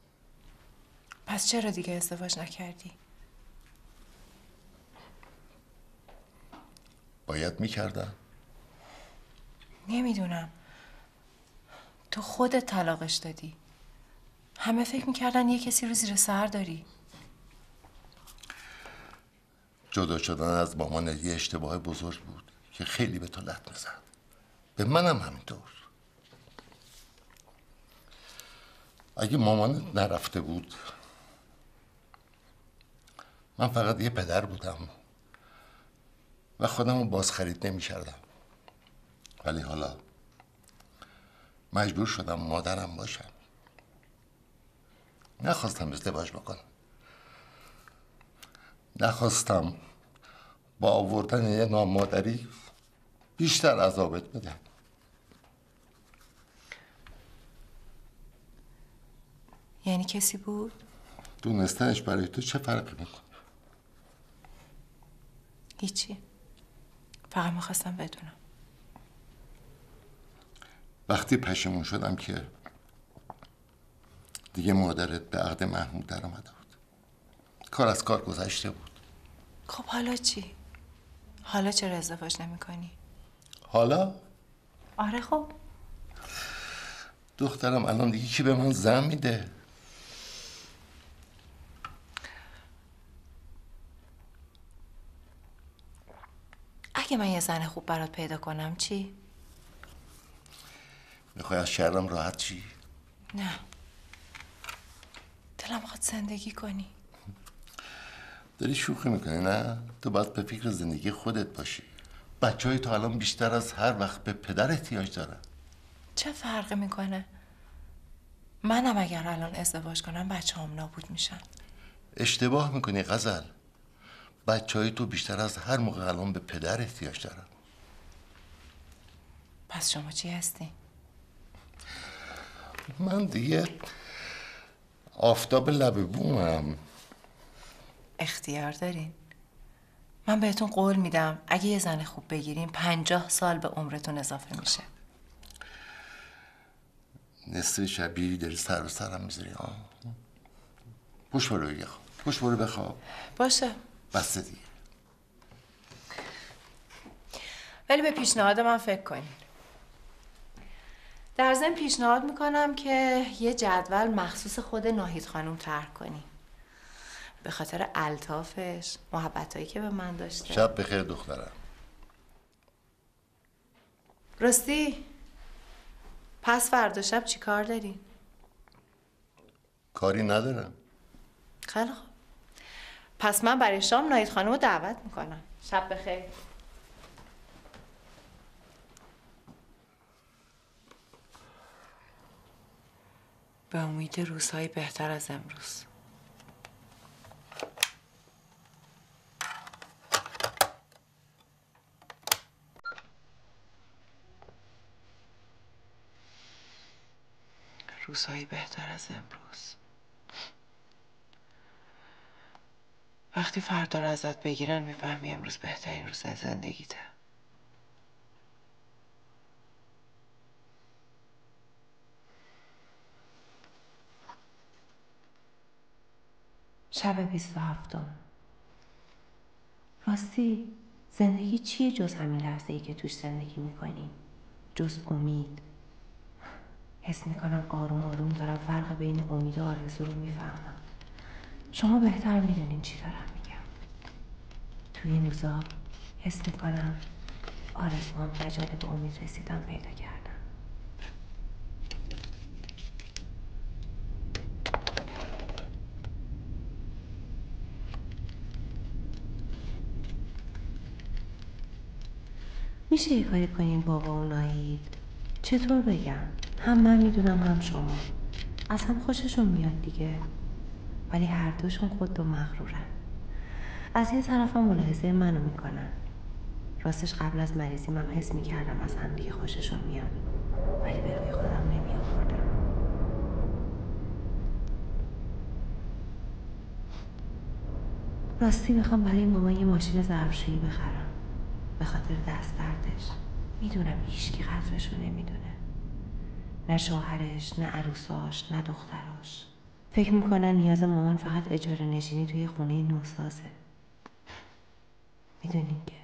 پس چرا دیگه ازدواج نکردی؟ باید میکردم. نمیدونم. تو خودت طلاقش دادی. همه فکر میکردن یه کسی رو زیر سر داری. جدا شدن از مامان یه اشتباه بزرگ بود که خیلی به تو لطمه زد. به منم همینطور. اگه مامانت نرفته بود، من فقط یه پدر بودم و خودم رو باز خرید نمی کردم. ولی حالا مجبور شدم مادرم باشم. نخواستم ازدواج بکنم. نخواستم با آوردن یه نامادری بیشتر عذابت بدم. یعنی کسی بود؟ دونستنش برای تو چه فرقی میکنه؟ هیچی. فقط میخواستم بدونم. وقتی پشیمون شدم که دیگه مادرت به عقد محمود در آمده بود. کار از کار گذشته بود. خب حالا چی؟ حالا چرا ازدواج نمی کنی؟ حالا؟ آره خب. دخترم الان دیگه کی به من زن میده؟ اگه من یه زن خوب برات پیدا کنم چی؟ میخوای از شهرم راحت چی؟ نه. دلم میخواد زندگی کنی. داری شوخی میکنی نه؟ تو باید به فکر زندگی خودت باشی. بچه های تو الان بیشتر از هر وقت به پدر احتیاج دارن. چه فرقی میکنه؟ منم اگر الان ازدواج کنم بچه هم نابود میشن. اشتباه میکنی غزل. بچه های تو بیشتر از هر موقع الان به پدر احتیاج دارن. پس شما چی هستی؟ من دیگه آفتاب لب بومم. اختیار دارین. من بهتون قول میدم اگه یه زن خوب بگیریم پنجاه سال به عمرتون اضافه میشه. نصف شبی داری سر و سرم میذاری ها؟ پوش برو بخواب. پوش برو بخواب. باشه. بسته دیگه. ولی به پیشنهاد من فکر کنین. در ضمن پیشنهاد میکنم که یه جدول مخصوص خود ناهید خانم طرح کنی. به خاطر الطافش، محبتایی که به من داشته. شب بخیر دخترم. راستی پس فردا شب چی کار داری؟ کاری ندارم. خیلی خوب. پس من برای شام ناهید خانم رو دعوت میکنم. شب بخیر. به امید روزهای بهتر از امروز. روزهای بهتر از امروز. وقتی فردا رو ازت بگیرن میفهمی امروز بهترین روز زندگیته. شب بیست و هفتم. راستی زندگی چیه جز همین لحظه ای که توش زندگی میکنی؟ جز امید. حس میکنم آروم آروم دارم فرق بین امید و آرزو رو میفهمم. شما بهتر میدونین چی دارم میگم. توی این روزا حس میکنم آرزوام مجال به امید رسیدن پیدا کردم. میشه یه کاری کنین بابا و ناهید؟ چطور بگم؟ هم من میدونم هم شما. اصلا خوششون میاد دیگه. ولی هر دوشون خود و مغرورن. از یه طرفم ملاحظه منو میکنن. راستش قبل از مریضی من حس میکردم از هم دیگه خوششون میاد. ولی به روی خودم نمی آوردم. راستی میخوام برای مامان یه ماشین ظرفشویی بخرم. به خاطر دست دردش. میدونم هیچکی قدرشو نمیدونه. نه شوهرش، نه عروساش، نه دختراش. فکر میکنن نیاز مامان فقط اجاره نشینی توی خونه نوسازه. میدونین که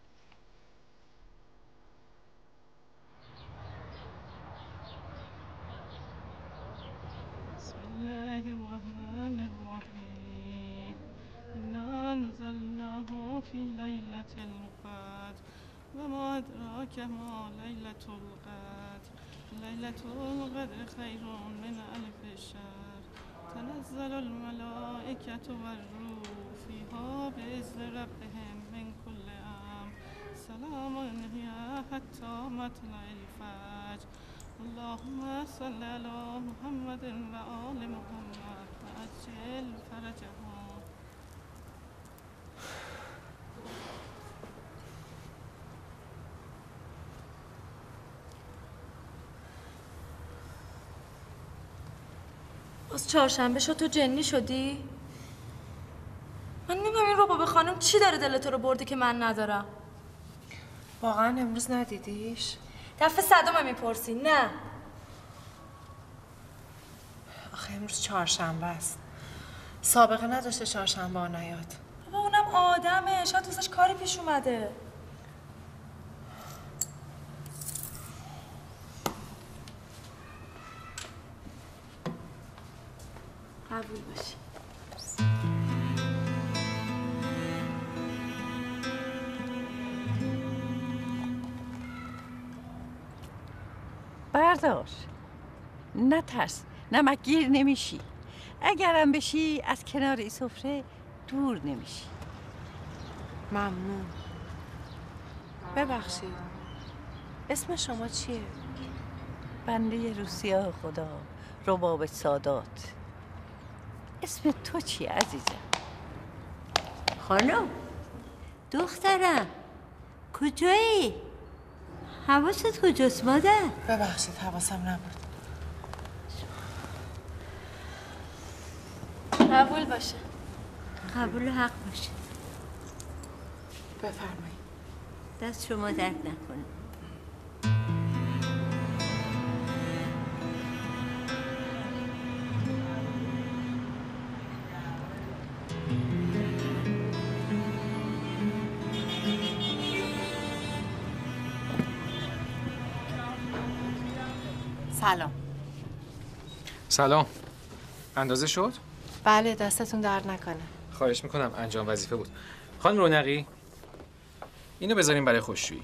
في ليلة القدر وما أدراك ما ليلة القدر ليلة القدر خير من ألف شهر تنزل الملائكة والروح فيها بإذن ربهم من كل أمر سلام هي حتى مطلع الفجر اللهم صل على محمد وآل محمد وعجل فرجهم. باز چهارشنبه شد تو جنی شدی؟ من نمیدونم این ربابه خانم چی داره دلتو رو برده که من ندارم. واقعا امروز ندیدیش؟ دفعه صدامه میپرسی. نه آخه امروز چهارشنبه است. سابقه نداشته چهارشنبه ها نیاد. بابا اونم آدمه، شاید دوستش کاری پیش اومده. قبول باشی. بردار، نترس، نمکگیر نمیشی. اگرم بشی از کنار این سفره دور نمیشی. ممنون. ببخشید اسم شما چیه؟ بنده روسیاه خدا، رباب سادات. اسم تو چیه عزیزم؟ خانم دخترم کجایی؟ حواست کجاست مادر؟ ببخشید حواسم نبود. قبول باشه. قبول حق باشه. بفرمایید. دست شما درد نکنه. سلام. سلام. اندازه شد؟ بله دستتون درد نکنه. خواهش میکنم، انجام وظیفه بود. خانم رونقی اینو بذاریم برای خوشجویی.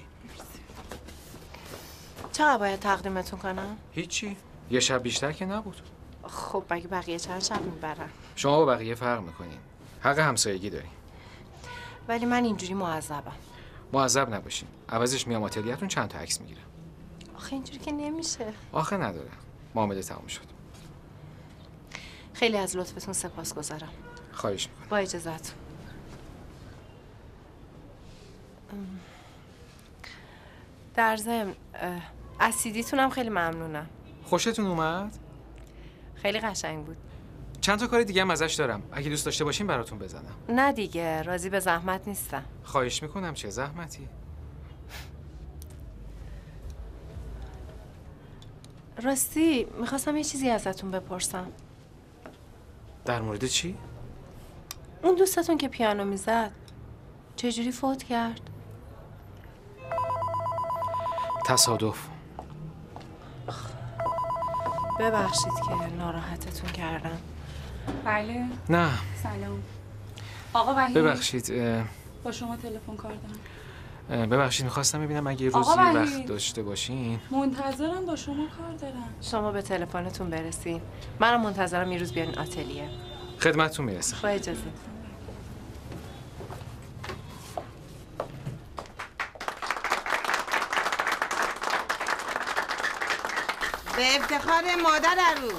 چقدر باید تقدیمتون کنم؟ هیچی، یه شب بیشتر که نبود. خب بگی بقیه چند شب میبرن؟ شما با بقیه فرق میکنین، حق همسایگی دارین. ولی من اینجوری معذبم. معذب نباشین، عوضش میام آتلیه‌تون چند تا عکس میگیرم. آخه اینجوری که نمیشه. آخه نداره، معامله تموم شد. خیلی از لطفتون سپاسگزارم. خواهش میکنم. با اجازهتون. در ضمن از سیدیتون هم خیلی ممنونم. خوشتون اومد؟ خیلی قشنگ بود. چند تا کار دیگه هم ازش دارم، اگه دوست داشته باشین براتون بزنم. نه دیگه، راضی به زحمت نیستم. خواهش میکنم، چه زحمتی. راستی میخواستم یه چیزی ازتون بپرسم. در مورد چی؟ اون دوستتون که پیانو میزد چجوری فوت کرد؟ تصادف. ببخشید که ناراحتتون کردم. بله. نه. سلام. آقا وحید. ببخشید. با شما تلفن کار دارم. ببخشید میخواستم ببینم اگه روزی وقت داشته باشین. منتظرم با شما کار دارم. شما به تلفنتون برسین. منم منتظرم یه روز بیان آتلیه. خدمتتون میرسم. با اجازه. به افتخار مادر عروس.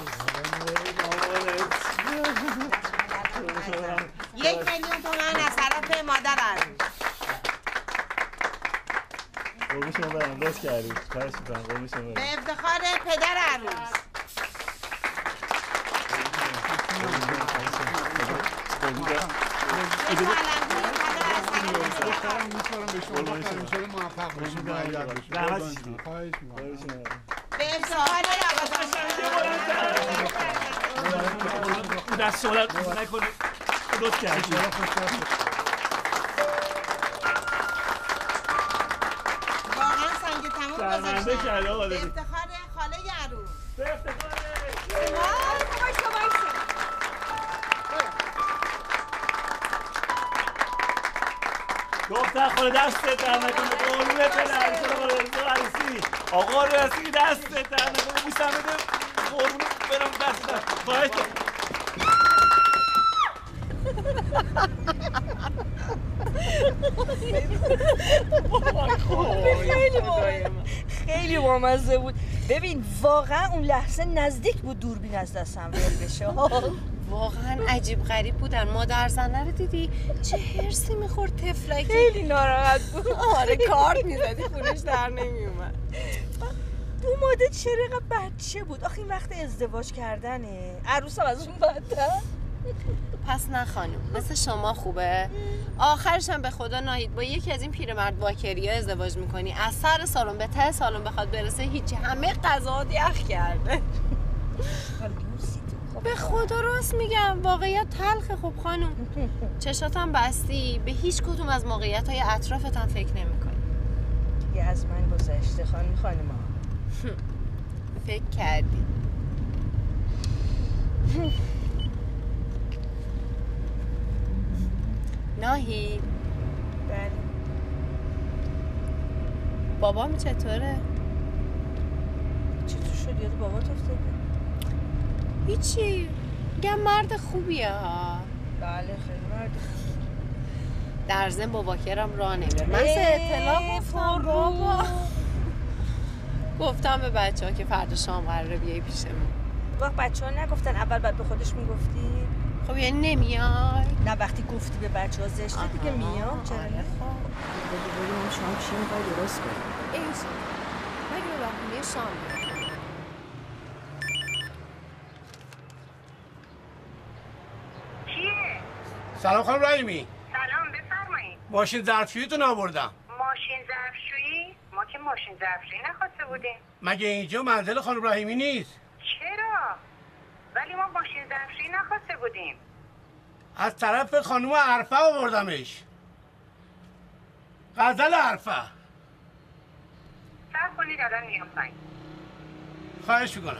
یک میلیون تومان از طرف مادر عروس. قربون شما برم، درست کردی. خواهش می‌کنم، قربون شما برم. به افتخار پدر عروس. به افتخار دست شما نکنید. درست کردی. واقعا سنگ تموم گذاشتن. به افتخار خاله عروس. به افتخار دختر خاله دستت در نکنه. قربونت برم. شما عروسی آقا رسی دستت در نکنه. بوسم بده. قربونت برم دستت. خواهش خیلی بامزه خیلی بامزه بود. ببین واقعا اون لحظه نزدیک بود دوربین از دستم ول بشه. واقعا عجیب غریب بودن. مادر زنه رو دیدی چه هرسی میخورد طفلکی. خیلی ناراحت بود. آره کارت میزدی خونش در نمیومد. دو ماده چرا بچه بود. آخه این وقت ازدواج کردنه. عروسم از اون بدتر. پس نه خانم مثل شما خوبه. آخرش هم به خدا ناهید با یکی از این پیرمرد واکریا ازدواج میکنی از سر سالن به ته سالن بخواد برسه هیچی. همه غذاات یخ کرده. به خدا راست میگم واقعیت تلخه. خب خانم چشاتم بستی به هیچ کدوم از موقعیت های اطرافتم فکر نمی کنی. دیگه از من گذشته خانم خانم ها. فکر کردی ناهید؟ بله. بابام چطوره؟ چطور شد یاد بابات افتاده؟ هیچی میگم مرد خوبیه ها. بله خیلی مرد خوبیه. در ضمن با واکرم راه نمیره. من سه اطلاع گفتم بابا. گفتم به بچه ها که فردا شام قراره بیایی پیشمون. وقت بچه ها نگفتن اول بعد به خودش میگفتی؟ خب یعنی نمیای؟ نه وقتی گفتی به بچه ها زشته دیگه میام. چرا نه؟ بگو بریم شام چی میخوای درست کنیم؟ ایش مگه به بخونه شام بریم. کیه؟ سلام خانم رحیمی. سلام بفرمایید. ماشین ظرفشوییتون آوردم. ماشین ظرفشویی؟ ما که ماشین ظرفشویی نخواسته بودیم. مگه اینجا منزل خانم رحیمی نیست؟ چرا؟ ولی ما ماشین ظرفشویی نخواسته بودیم. از طرف خانم عرفه آوردمش. غزل عرفه. صبر کنید الان میام پایین. خواهش میکنم.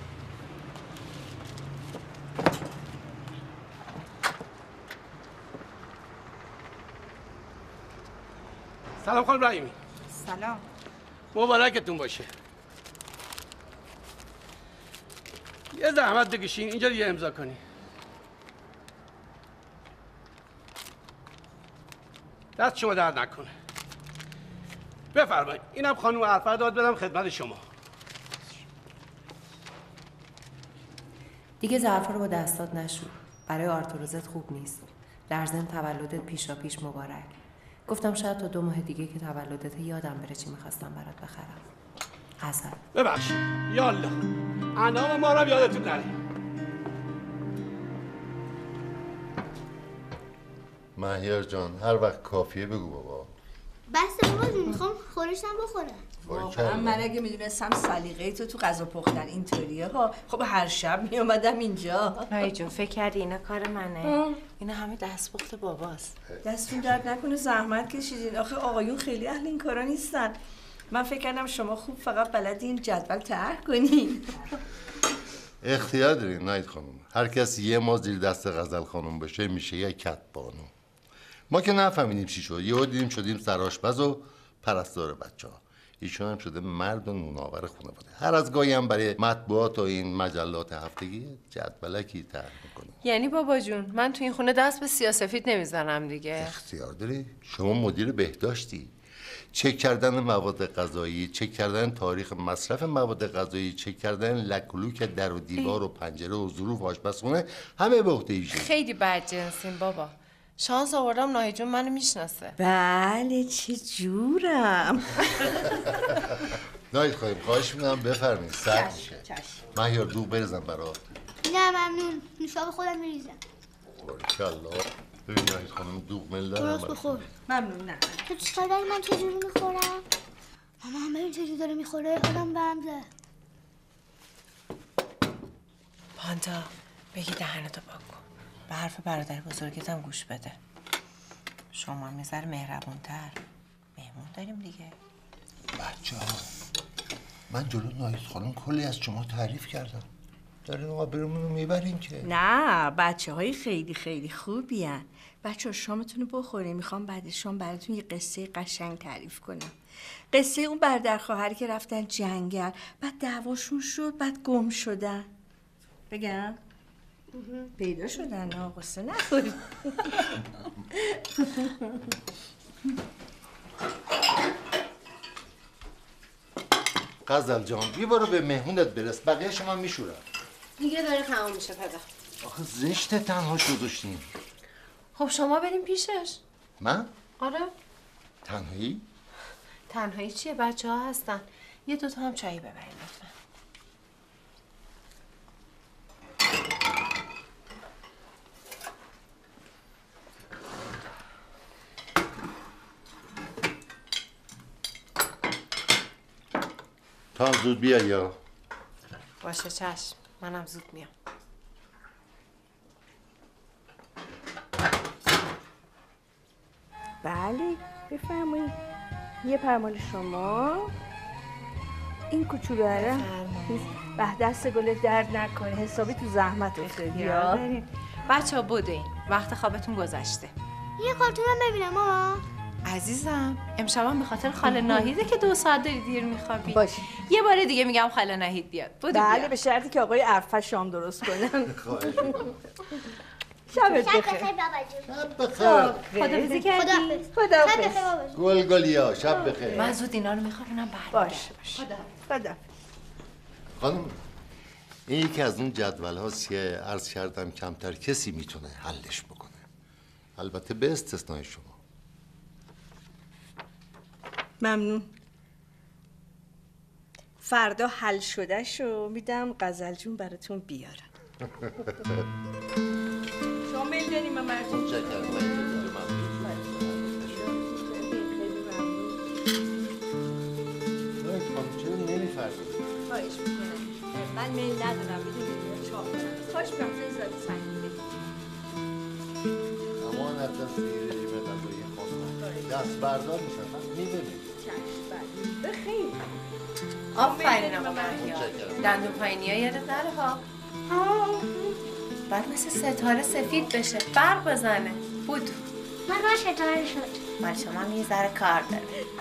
سلام خانم رحیمی. سلام. مبارکتون باشه. یه زحمت بکشین اینجا یه امضا کنی. دست شما درد نکنه. بفرمایید. اینم خانم عرفه داد بدم خدمت شما. دیگه ظرفا رو با دستات نشور. برای آرتروزت خوب نیست. در ضمن تولدت پیشا پیش مبارک. گفتم شاید تا دو ماه دیگه که تولدت یادم بره چی میخواستم برات بخرم. غزل. ببخشید. یالا. انام ما رو یادتون نره. مهیار جان هر وقت کافیه بگو بابا. بس بابا میخوام خورشتم بخورم. واقعا من اگه میدونستم سلیقه تو تو غذا پختن اینطوریه ها خب هر شب میومدم اینجا. نایی جون فکر کردی اینا کار منه؟ اینا همه دستپخت باباست. دستون درد نکنه زحمت کشیدین. آخه آقایون خیلی اهل این کارا نیستن. من فکر کردم شما خوب فقط بلدین جدول طرح کنین. اختیار دارین نایت خانم. هر کسی یه ما زیر دست غزل خانم بشه میشه یه کت بانو. ما که نفهمیدیم چی شد، یهو دیدیم شدیم سرآشپز و پرستار بچه‌ها. ایشون هم شده مرد و نونآور خانواده. هر از گاهی هم برای مطبوعات و این مجلات هفتگی جدولکی طرح میکنه. یعنی بابا جون من تو این خونه دست به سیاه‌سفید نمیزنم دیگه. اختیار داری؟ شما مدیر بهداشتی. چک کردن مواد غذایی، چک کردن تاریخ مصرف مواد غذایی، چک کردن لکلوک در و دیوار و پنجره و ظروف آشپزخونه، همه به عهده ایشون. خیلی بدجنسین بابا. شانس آوردم ناهی جون منو میشناسه. بله چه جورم. نایت خواهیم خواهش میدم بفرمایید سرد میشه. مهیار دوغ بریزم برات. نه ممنون، نوشابه خودم میریزم. بارکالله. ببین نایت خانم دوغ مل دارم. درست بخور. ممنون. نه تو چیکار داری من چجوری میخورم؟ ماما هم ببین چجوری داره میخوره، آدم بهم زد. پانتا بگی دهنتو پاک کن. به حرف برادر بزرگتم گوش بده. شما میذاره مهربونتر. مهمون داریم دیگه. بچه ها من جلو نایت خانم کلی از شما تعریف کردم. دارین آقا برمون رو میبرین که؟ نه بچه های خیلی خیلی خوبی هن. بچه ها شامتون رو بخورین. میخوام بعد شام براتون یه قصه قشنگ تعریف کنم. قصه اون برادر خواهر که رفتن جنگل، بعد دعواشون شد، بعد گم شدن. بگم؟ پیدا شدن ها، قصه نخورید. غزل جان بی برو به مهمونت برس، بقیه شما میشورن. دیگه داره تمام میشه پدر. آخه زشته تنها شدشتیم. خب شما بریم پیشش. من؟ آره. تنهایی؟ تنهایی چیه؟ بچه ها هستن. یه دوتا هم چایی ببرین لطفا. تا زود بیا یا باشه چشم، منم زود میام. بله بفرمایید. یه پرمال شما. این کوچولواره به دست گل درد نکنه، حسابی تو زحمت افتادی ها. بچه ها بدوین، وقت خوابتون گذشته. یه کارتونم ببینم ماما. عزیزم امشبم به خاطر خاله ناهیده که دو ساعت داری دیر میخوابی. باشه. یه بار دیگه میگم خاله ناهید بیاد. بدو بله بیا. به شرطی که آقای عرفه شام درست کنن. شبت شب بخیر. بخیر بابا جون. شب بخیر. خداحافظی کردی؟ خداحافظ. شب بخیر بابا جون. گل گلیا شب بخیر. من زود اینا رو میخوابونم برمیگردم. باشه باشه. خدا. خانم این یکی از اون جدول هاست که عرض کردم کمتر کسی میتونه حلش بکنه، البته به استثنای شما. ممنون. فردا حل شده شو میدم غزل جون براتون بیارم. شما میل داریم من براتون چرا نمیفرمی؟ خواهش میکنم. من میل ندارم میدونی چاپ کنم. خواهش میکنم زیادی سنگین بگید. اما از دست رژیم غذایی خانم دست بردار میشن. من میبینیم بخیر. آفرین آقا مهیار. دندون پایینی ها یادت نره ها. بعد مثل ستاره سفید بشه، برق بزنه. بود. من با ستاره شد. من شما هم یه ذره کار داره.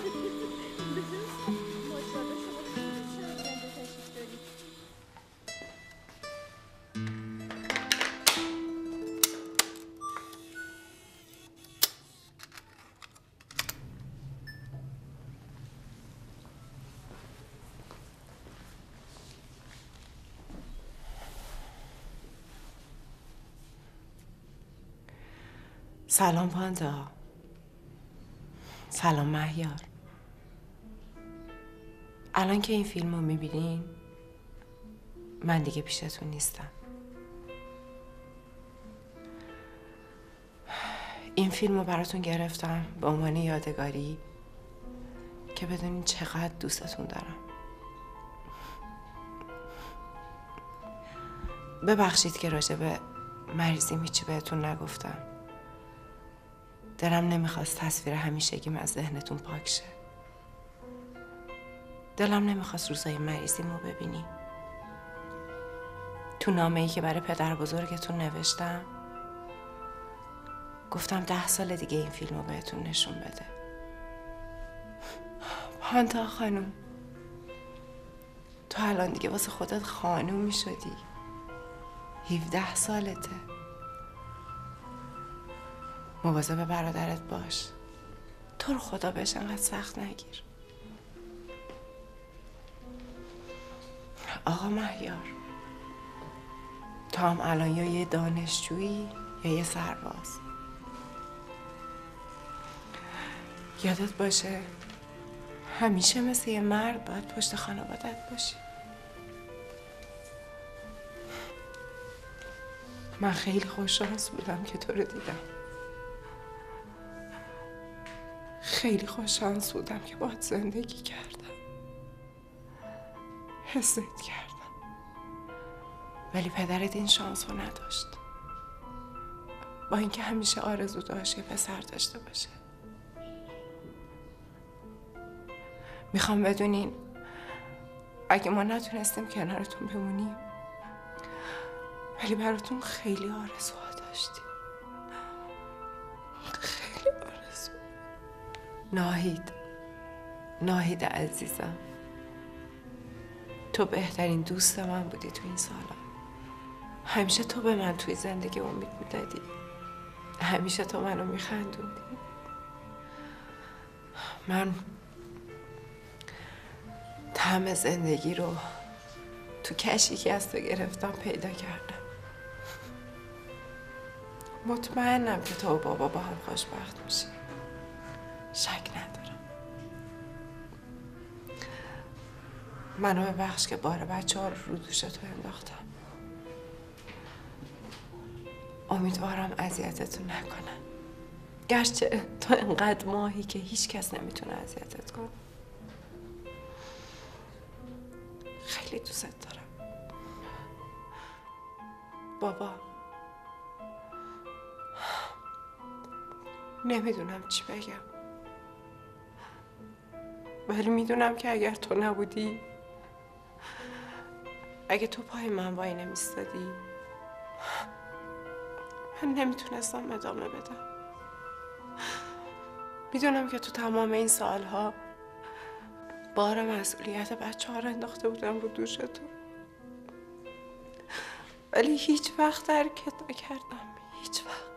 سلام پاندا. سلام مهیار. الان که این فیلم رو میبینین من دیگه پیشتون نیستم. این فیلم رو براتون گرفتم به عنوان یادگاری که بدونین چقدر دوستتون دارم. ببخشید که راجع به مریضیم هیچی بهتون نگفتم. دلم نمیخواست تصویر همیشگیم از ذهنتون پاک شه. دلم نمیخواست روزای مریضیم رو ببینی. تو نامه‌ای که برای پدر بزرگتون نوشتم گفتم ده سال دیگه این فیلمو بهتون نشون بده. پانتا خانم، تو الان دیگه واسه خودت خانومی شدی. هفده سالته. مواظب برادرت باش. تو رو خدا بهش انقدر سخت نگیر. آقا مهیار، تو هم الان یا یه دانشجویی یا یه سرباز. یادت باشه همیشه مثل یه مرد باید پشت خانوادت باشی. من خیلی خوششانس بودم که تو رو دیدم. خیلی خوششانس بودم که باهات زندگی کردم. حست کردم. ولی پدرت این شانس رو نداشت. با اینکه همیشه آرزو داشت یه پسر داشته باشه. میخوام بدونین اگه ما نتونستیم کنارتون بمونیم ولی براتون خیلی آرزوها داشتیم. خیلی آرزو. ناهید، ناهید عزیزم، تو بهترین دوست من بودی تو این سالا. همیشه تو به من توی زندگی امید میدادی. همیشه تو منو میخندوندی. من طعم زندگی رو تو کشی که از تو گرفتم پیدا کردم. مطمئنم که تو و بابا با هم خوشبخت میشی. شک ندارم. منو ببخش که بار بچه ها رو رو دوش تو انداختم. امیدوارم اذیتتون نکنن. گرچه تو انقدر ماهی که هیچ کس نمیتونه اذیتت کنه. خیلی دوست دارم. بابا، نمیدونم چی بگم، ولی میدونم که اگر تو نبودی، اگه تو پای من وای نمیستادی، من نمیتونستم ادامه بدم. میدونم که تو تمام این سالها بار مسئولیت بچه ها رو انداخته بودم رو دوش تو، ولی هیچ وقت درکت نکردم. هیچ وقت.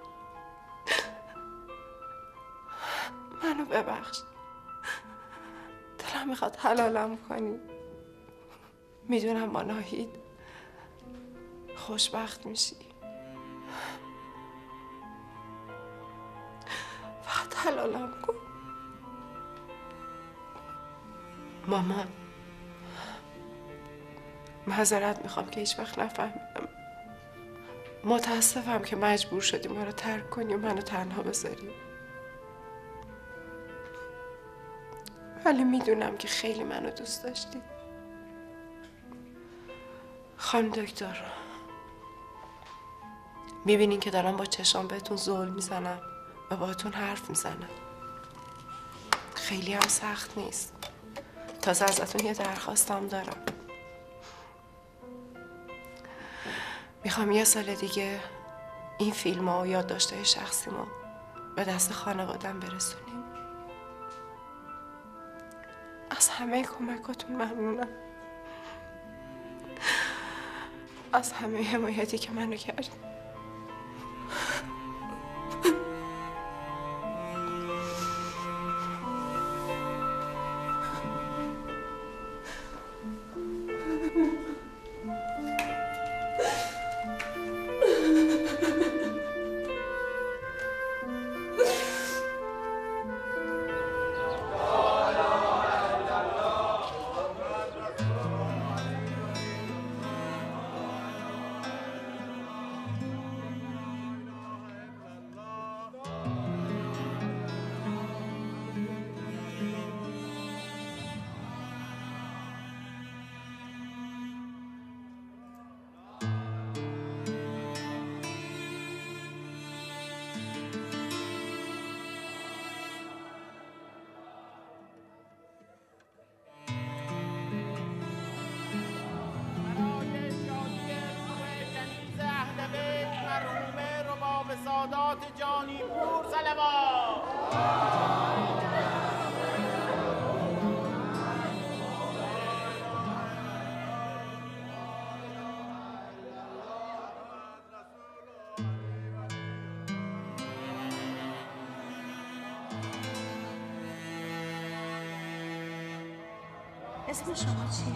منو ببخش. دلم میخواد حلالم کنی. میدونم با ناهید خوشبخت میشی. فقط حلالم کن. مامان، معذرت میخوام که هیچ وقت نفهمیدم. متاسفم که مجبور شدی ما رو ترک کنی و منو تنها بذاری. ولی میدونم که خیلی منو دوست داشتی. خانم دکتر، میبینین که دارم با چشام بهتون زل میزنم و باهاتون حرف میزنم. خیلی هم سخت نیست. تازه ازتون یه درخواستم دارم. میخوام یه سال دیگه این فیلم ها و یادداشت‌های شخصی ما به دست خانوادم برسونیم. از همه کمکاتون ممنونم. از همه حمایتی که منو کردید. اسم شما چیه؟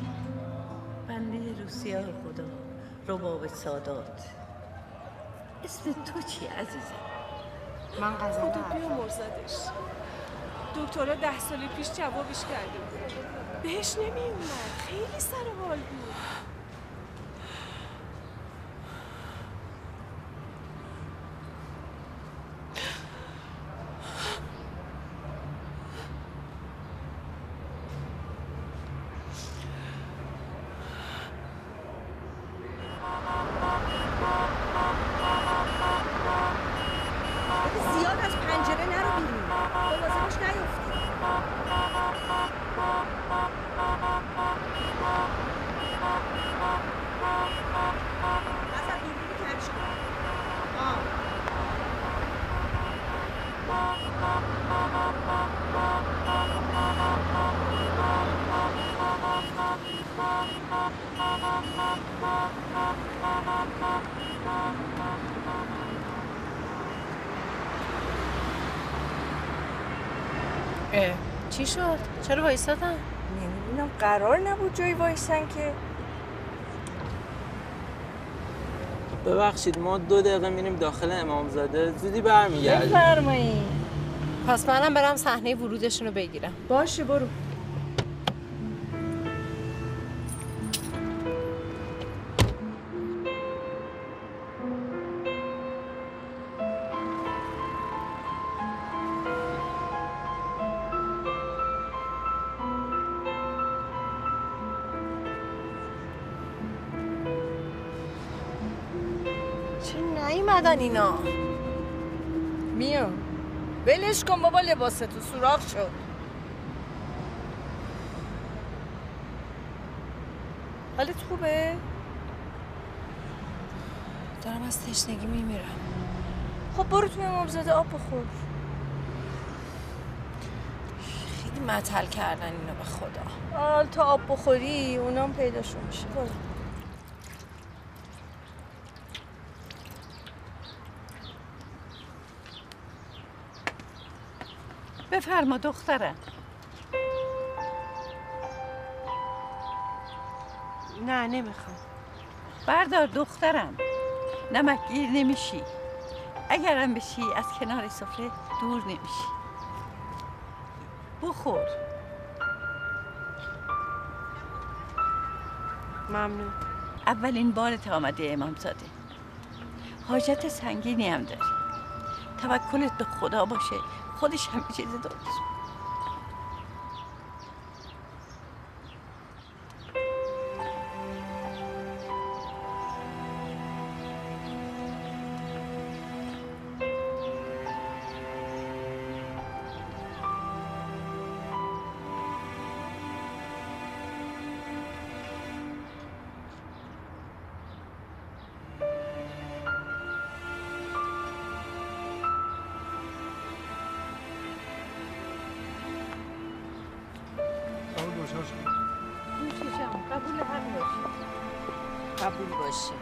بنده روسیه خدا، رباب سادات. اسم تو چی عزیزم؟ من غزاله خدا بیامرزدش. دکترا ده سال پیش جوابش کرده بود. بهش نمی اومد. خیلی سر حال بود. چی شد؟ چرا وایسادن؟ نمیدونم قرار نبود جایی وایسن که. ببخشید ما دو دقیقه میریم داخل امامزاده، زودی برمیگردیم. بفرمایید. پس منم برم صحنه ورودشون رو بگیرم. باشه برو. نیومدن اینا. میام. ولش کن بابا، لباس تو سوراخ شد. حالت خوبه؟ دارم از تشنگی میمیرم. خب برو توی امامزاده آب بخور. خیلی مطل کردن اینا به خدا. آل تا آب بخوری اونام پیداشون میشه. برو. بفرما دخترم. نه نمیخوام. بردار دخترم، نمکگیر نمیشی. اگرم بشی از کنار سفره دور نمیشی. بخور. ممنون. اولین بارت آمده امامزاده. حاجت سنگینی هم داری. توکلت به خدا باشه، خودش همه چیز درست. قبول هم باشه. قبول باشه.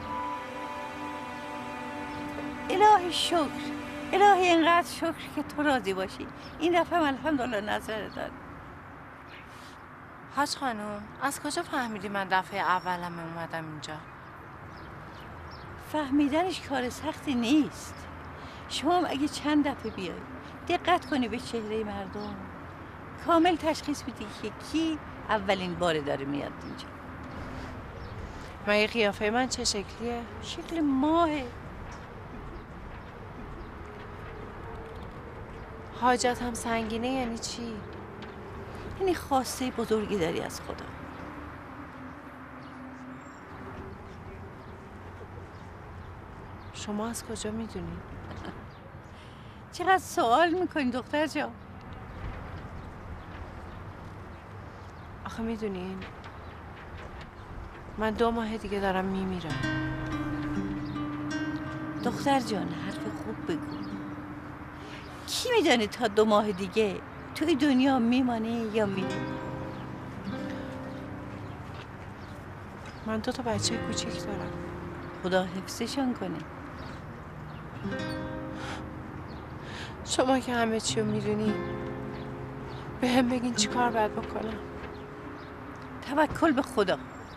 الهی شکر، الهی اینقدر شکر که تو راضی باشی. این دفعه الحمدلله نظر داد. حاج خانم، از کجا فهمیدی من دفعه اولم اومدم اینجا؟ فهمیدنش کار سختی نیست. شما هم اگه چند دفعه بیایی دقت کنی به چهره مردم، کامل تشخیص بدی که کی اولین بار داره میاد اینجا. مگه قیافه من چه شکلیه؟ شکل ماهه. حاجت هم سنگینه یعنی چی؟ یعنی خواسته بزرگی داری از خدا. شما از کجا میدونی؟ چقدر سوال میکنی دختر جان؟ آخه میدونین من دو ماه دیگه دارم میمیرم. دختر جان حرف خوب بگو. کی میدونه تا دو ماه دیگه توی دنیا میمانه یا میره؟ من دو تا بچه کوچیک دارم. خدا حفظشون کنه. شما که همه چی رو میدونین به هم بگین چی کار باید بکنم. توکل به خدا.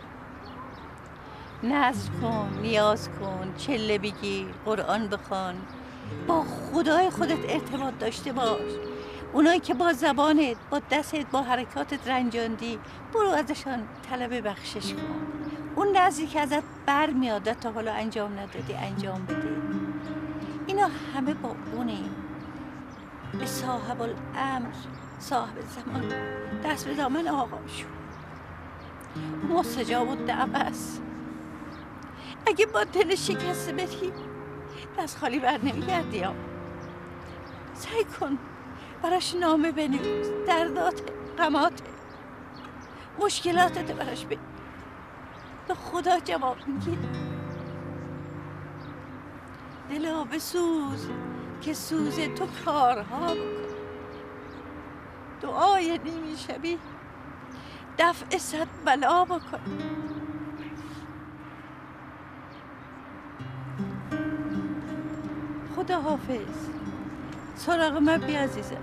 نذر کن، نیاز کن، چله بگیر، قرآن بخوان، با خدای خودت ارتباط داشته باش. اونایی که با زبانت، با دستت، با حرکاتت رنجاندی، برو ازشان طلب بخشش کن. اون نذری که ازت بر میاد تا حالا انجام ندادی انجام بده. اینا همه با اونه. به صاحب الامر، صاحب زمان دست به دامن آقا شو. مستجاب الدعوه است. اگه با دل شکسته بری دست خالی بر نمیگردی ها. سعی کن براش نامه بنویس، دردات، غمات، مشکلاتت براش بنویس. به خدا جواب میگی. دلا بسوز که سوز تو کارها بکن. دعای نیمی شبی دفع صد بلا بکن. خدا حافظ. سراغ من بی عزیزم.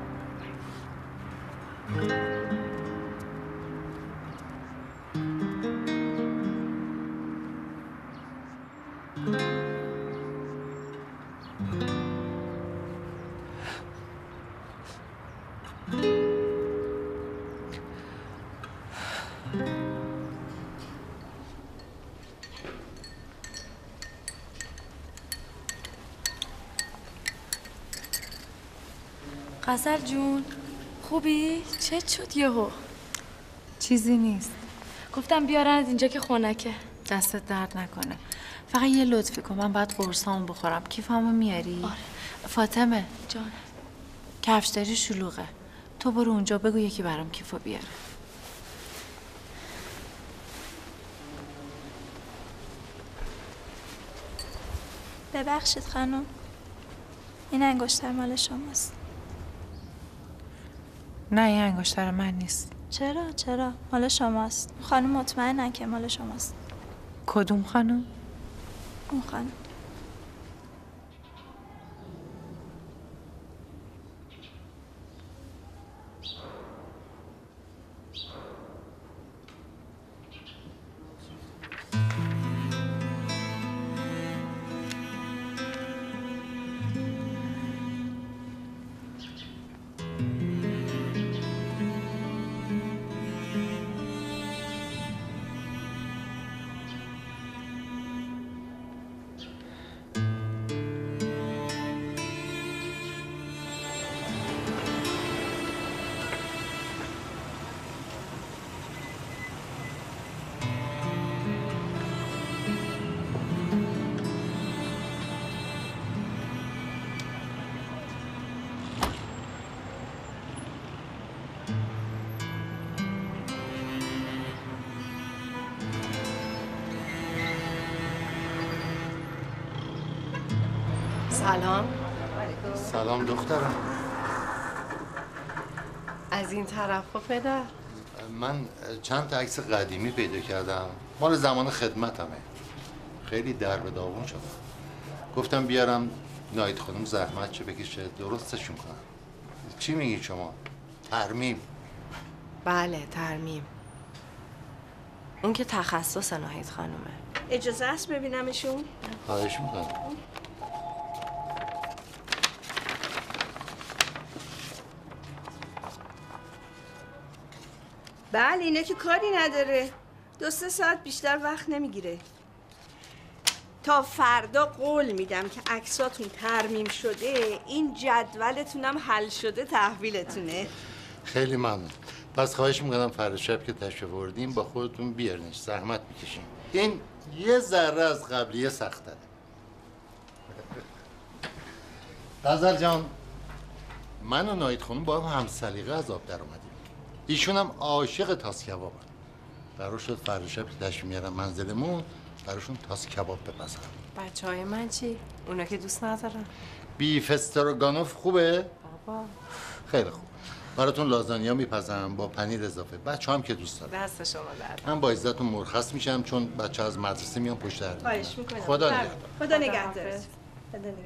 غزل جون خوبی؟ چه شد یهو؟ چیزی نیست. گفتم بیارن اینجا که خنکه. دستت درد نکنه. فقط یه لطفی کن، من باید قرصامو بخورم. کیفمو میاری؟ آره. فاطمه جان، کفشداری شلوغه. تو برو اونجا بگو یکی برام کیفو بیاره. ببخشید خانم، این انگشتر مال شماست. نه این انگشتر من نیست. چرا؟ چرا؟ مال شماست. خانم مطمئنن که مال شماست. کدوم خانم؟ اون خانم. سلام. سلام دخترم. از این طرف ها پدر. من چند تا عکس قدیمی پیدا کردم، مال زمان خدمتمه. خیلی در به داغون شدم. گفتم بیارم ناهید خانم زحمت چه بکشه درستشون کنم. چی میگی شما؟ ترمیم؟ بله ترمیم. اون که تخصص ناهید خانومه. اجازه است ببینمشون؟ خواهش میکنم. بله اینه که کاری نداره. دو سه ساعت بیشتر وقت نمیگیره. تا فردا قول میدم که عکساتون ترمیم شده، این جدولتونم حل شده تحویلتونه. خیلی ممنون. پس خواهش میکنم فردا شب که تشریف آوردین با خودتون بیارینش، زحمت میکشین. این یه ذره از قبلیه سخت‌تره. غزل جان، من و ناهید خانم با هم همسلیقه از آب در اومدیم. ایشون هم عاشق تاس کبابن. قرار شد فردا شب که تشریف میارم منزلمون براشون تاس کباب بپزم. بچه های من چی؟ اونا که دوست ندارن. بیف استروگانوف خوبه؟ بابا خیلی خوب. براتون لازانیا میپزم با پنیر اضافه. بچه هم که دوست دارن. دست شما درد. من با عزتون مرخص میشم چون بچه از مدرسه میان پشت در. خواهش میکنم. خدا نگهدار. خدا نگهدار. خدا نگهدار.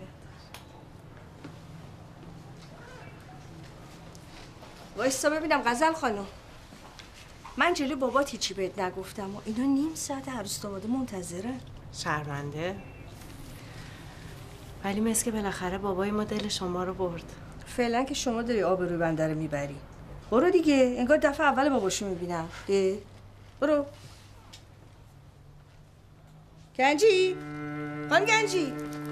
وایسا ببینم غزل خانم. من جلوی بابات هیچی بهت نگفتم و اینا نیم ساعت عروس داماده منتظره. شرمنده. ولی مثل که بالاخره بابای ما دل شما رو برد. فعلا که شما داری آبروی بنده رو میبری. برو دیگه، انگار دفعه اول باباشو میبینم. ده برو. گنجی، خانم گنجی.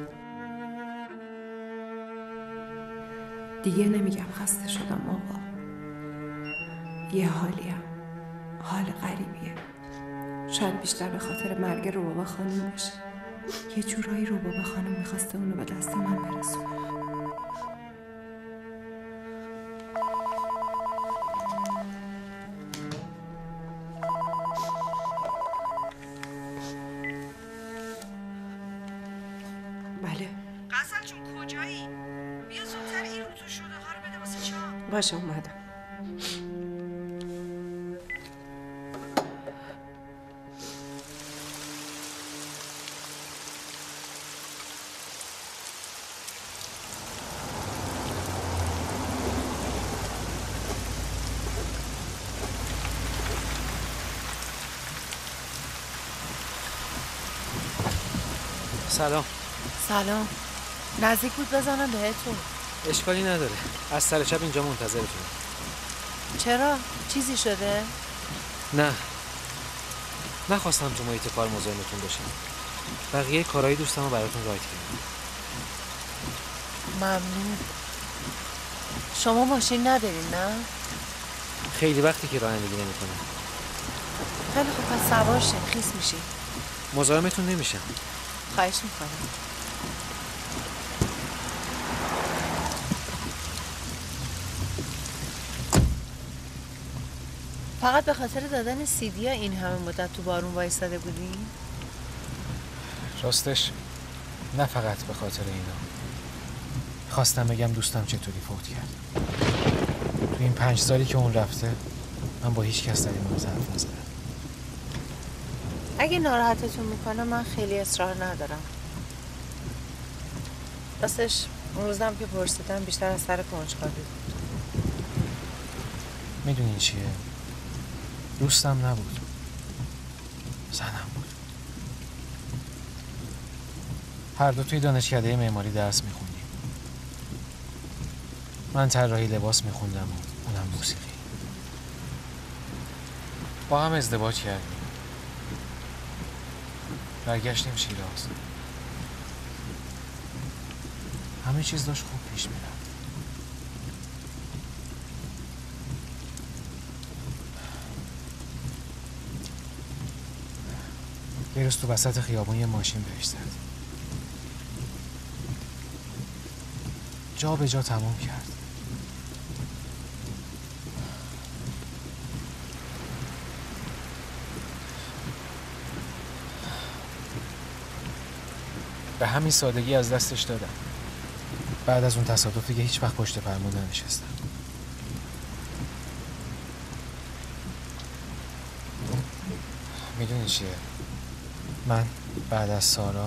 دیگه نمیگم خسته شدم آقا. یه حالیم، حال غریبیه. شاید بیشتر به خاطر مرگ ربابه خانم باشه. یه جورایی ربابه خانم میخواسته اونو به دست من برسونه. بله. غزل جون کجایی؟ بیا زودتر این رو تو شده ها رو بده واسه چا. باشه اومدم. سلام. سلام. نزدیک بود بزنم بهتون. اشکالی نداره. از سر شب اینجا منتظرتونم. چرا؟ چیزی شده؟ نه. نخواستم تو محیط کار مزاحمتون باشم. بقیه کارهای دوستم رو براتون راحت کردم. ممنون. شما ماشین ندارین نه؟ خیلی وقتی که رانندگی نمی‌کنم. خیلی خوب پس سوار شین، خیس میشین. مزاحمتون نمیشم. خواهش میکنم. فقط به خاطر دادن سیدی ها این همه مدت تو بارون وایستاده بودین؟ راستش نه فقط به خاطر اینا. خواستم بگم دوستم چطوری فوت کرد. تو این پنج سالی که اون رفته من با هیچ کس در این مورد حرف نزدم. اگه ناراحتتون میکنه من خیلی اصرار ندارم. راستش اون روزم که پرسیدم بیشتر از سر کنجکاوی بود. میدونین چیه؟ دوستم نبود، زنم بود. هر دو توی دانشکده معماری درس میخوندیم. من طراحی لباس میخوندم و اونم موسیقی. با هم ازدواج کردیم. برگشتیم شیراز. همه چیز داشت خوب پیش میرفت. یه روز تو وسط خیابون یه ماشین بهش زد. جا به جا تموم کرد. به همین سادگی از دستش دادم. بعد از اون تصادفی که هیچ وقت پشت فرمون ننشستم. میدونی چیه؟ من بعد از سارا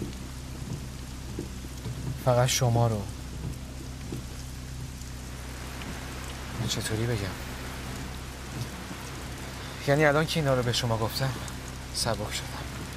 فقط شما رو چطوری بگم؟ یعنی الان که اینا رو به شما گفتم سبک شدم.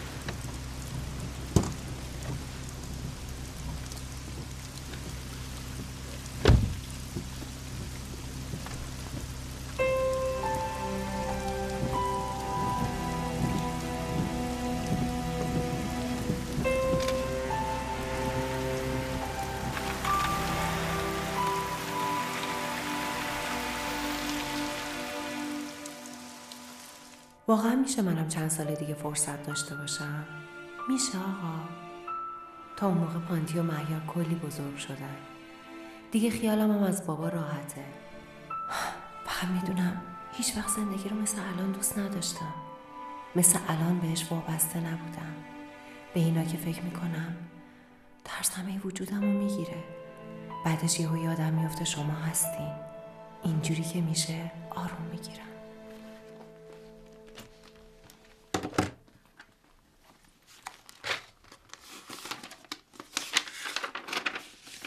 واقعا میشه منم چند سال دیگه فرصت داشته باشم؟ میشه آقا؟ تا اون موقع پانتی و مهیار کلی بزرگ شدن. دیگه خیالم هم از بابا راحته. فقط میدونم هیچ وقت زندگی رو مثل الان دوست نداشتم. مثل الان بهش وابسته نبودم. به اینا که فکر میکنم ترس همه وجودم رو میگیره. بعدش یهو یادم میفته شما هستین. اینجوری که میشه آروم میگیرم.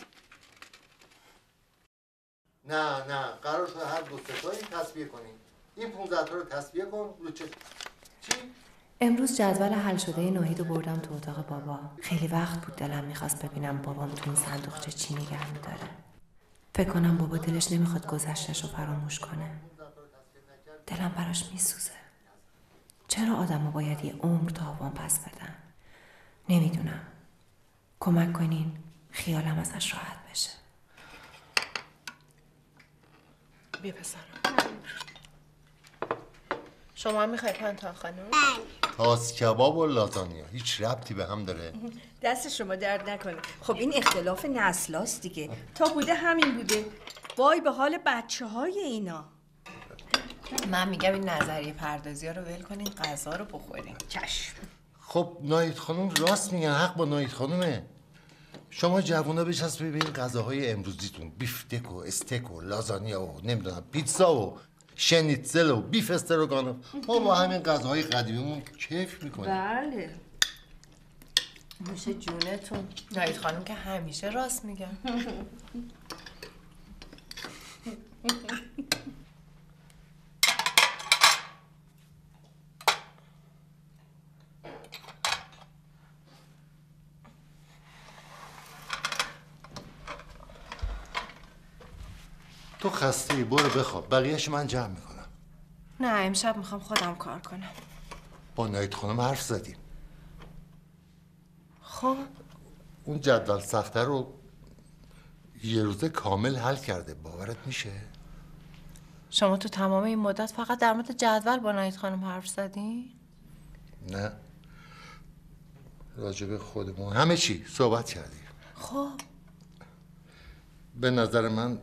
نه نه قرار شده هر دو ستایی تصویر کنیم. این پونزده تا رو تصفیه کن رو چه چی؟ امروز جدول حل شده ناهید رو بردم تو اتاق بابا. خیلی وقت بود دلم میخواست ببینم بابام تو این صندوقچه چی نگه می‌داره. فکر کنم بابا دلش نمیخواد گذشته‌ش رو فراموش کنه. دلم براش میسوزه. چرا آدم‌ها باید یه عمر تاوان پس بدن؟ نمیدونم. کمک کنین خیالم ازش راحت بشه. بیا پسرم. شما هم میخوای پنتا خانم؟ تاس کباب و لازانیا هیچ ربطی به هم داره؟ دست شما درد نکنه. خب این اختلاف نسلاست دیگه. تا بوده همین بوده. وای به حال بچه های اینا. من میگم این نظریه پردازی ها رو ول کنین، غذا رو بخورین. چشم. خب ناهید خانم راست میگن، حق با ناهید خانومه. شما جوونا بچسبید به این غذاهای امروزیتون، بیفتک و استیک و لازانیا و نمیدونم پیتزا و شنیتزل و بیف استروگانوف. ما با همین غذاهای قدیمیمون کیف میکنیم. بله. میشه جونتون. ناهید خانم که همیشه راست میگن. تو خسته ای، برو بخواب، بقیهش من جمع میکنم. نه امشب میخوام خودم کار کنم. با ناهید خانم حرف زدیم. خب اون جدول سخته رو یه روزه کامل حل کرده، باورت میشه؟ شما تو تمام این مدت فقط در مورد جدول با ناهید خانم حرف زدین؟ نه، راجب خودمون همه چی صحبت کردیم. خب به نظر من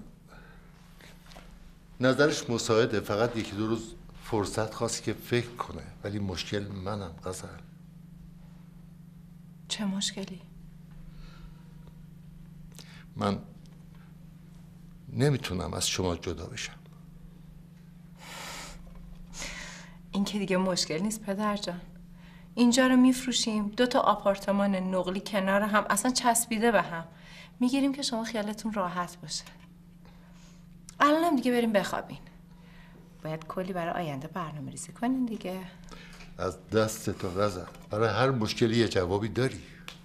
نظرش مساعده، فقط یکی دو روز فرصت خواست که فکر کنه، ولی مشکل منم. غزل چه مشکلی؟ من نمیتونم از شما جدا بشم. این که دیگه مشکل نیست پدر جان. اینجا رو میفروشیم، دو تا آپارتمان نقلی کنار هم اصلا چسبیده به هم میگیریم که شما خیالتون راحت باشه. الانم دیگه بریم بخوابین. باید کلی برای آینده برنامه ریزی کنین دیگه. از دست تو غزل، برای هر مشکلی یه جوابی داری.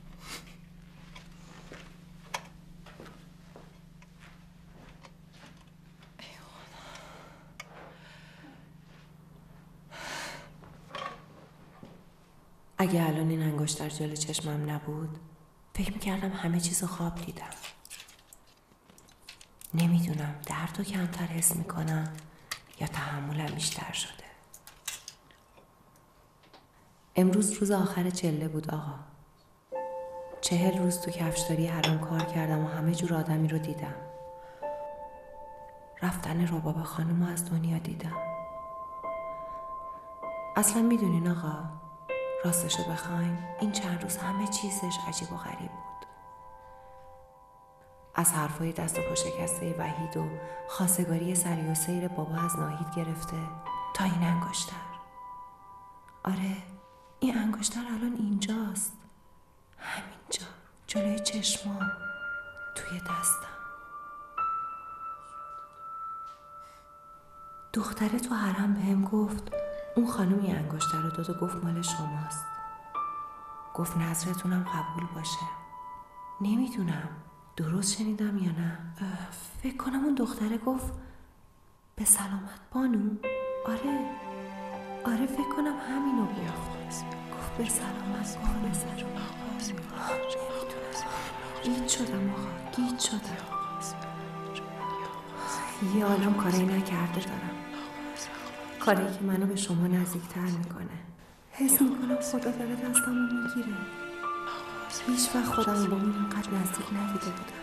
اگه الان این انگشتر جلوی چشمم نبود فکر میکردم همه چیزو خواب دیدم. نمیدونم درد رو کمتر حس میکنم یا تحملم بیشتر شده. امروز روز آخر چله بود آقا. چهل روز تو کفشداری حرام کار کردم و همه جور آدمی رو دیدم. رفتن رباب خانم رو از دنیا دیدم. اصلا میدونین آقا، راستشو بخواین این چند روز همه چیزش عجیب و غریب بود. از حرفای دست و پا شکسته وحید و خواستگاری سری و سیر بابا از ناهید گرفته تا این انگشتر. آره این انگشتر الان اینجاست، همینجا جلوی چشمام، توی دستم. دختره تو حرم بهم گفت اون خانم یه انگشتر رو داد و گفت مال شماست. گفت نظرتونم قبول باشه. نمیدونم درست شنیدم یا نه. فکر کنم اون دختره گفت به سلامت بانو. آره آره فکر کنم همینو گفت. گفت به سلامت بانو. نمیدونم گیج شدم آقا، گیج شدم. یه عالم کاری نکرده دارم، کاری که منو به شما نزدیکتر میکنه. حس میکنم خدا داره دستمو میگیره. هیچ وقت خودمو با اون اینقدر نزدیک ندیده بودم.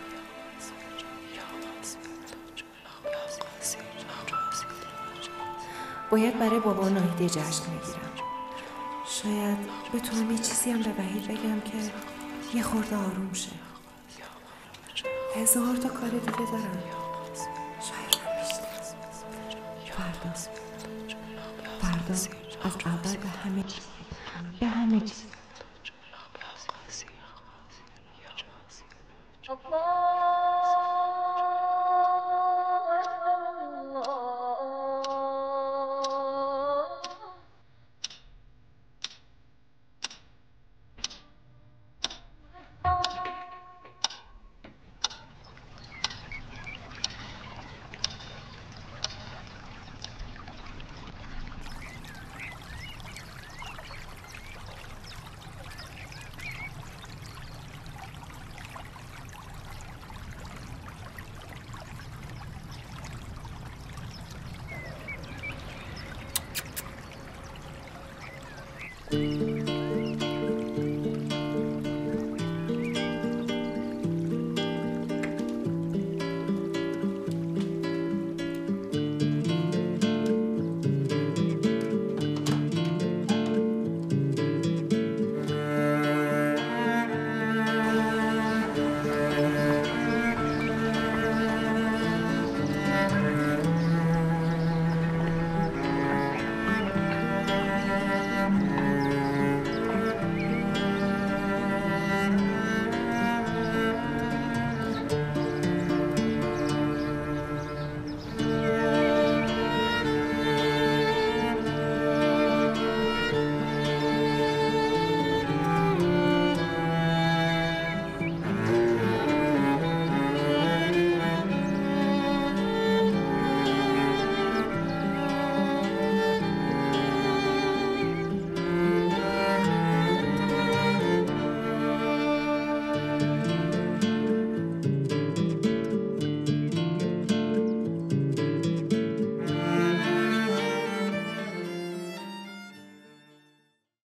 باید برای بابا ناهید جشن میگیرم. شاید بتونم یه چیزی هم به وحید بگم که یه خورده آروم شه. هزار تا کار دیگه دارم، شاید هم بیشتر. فردا فردا از اول به همه چیز به همه چیز بابا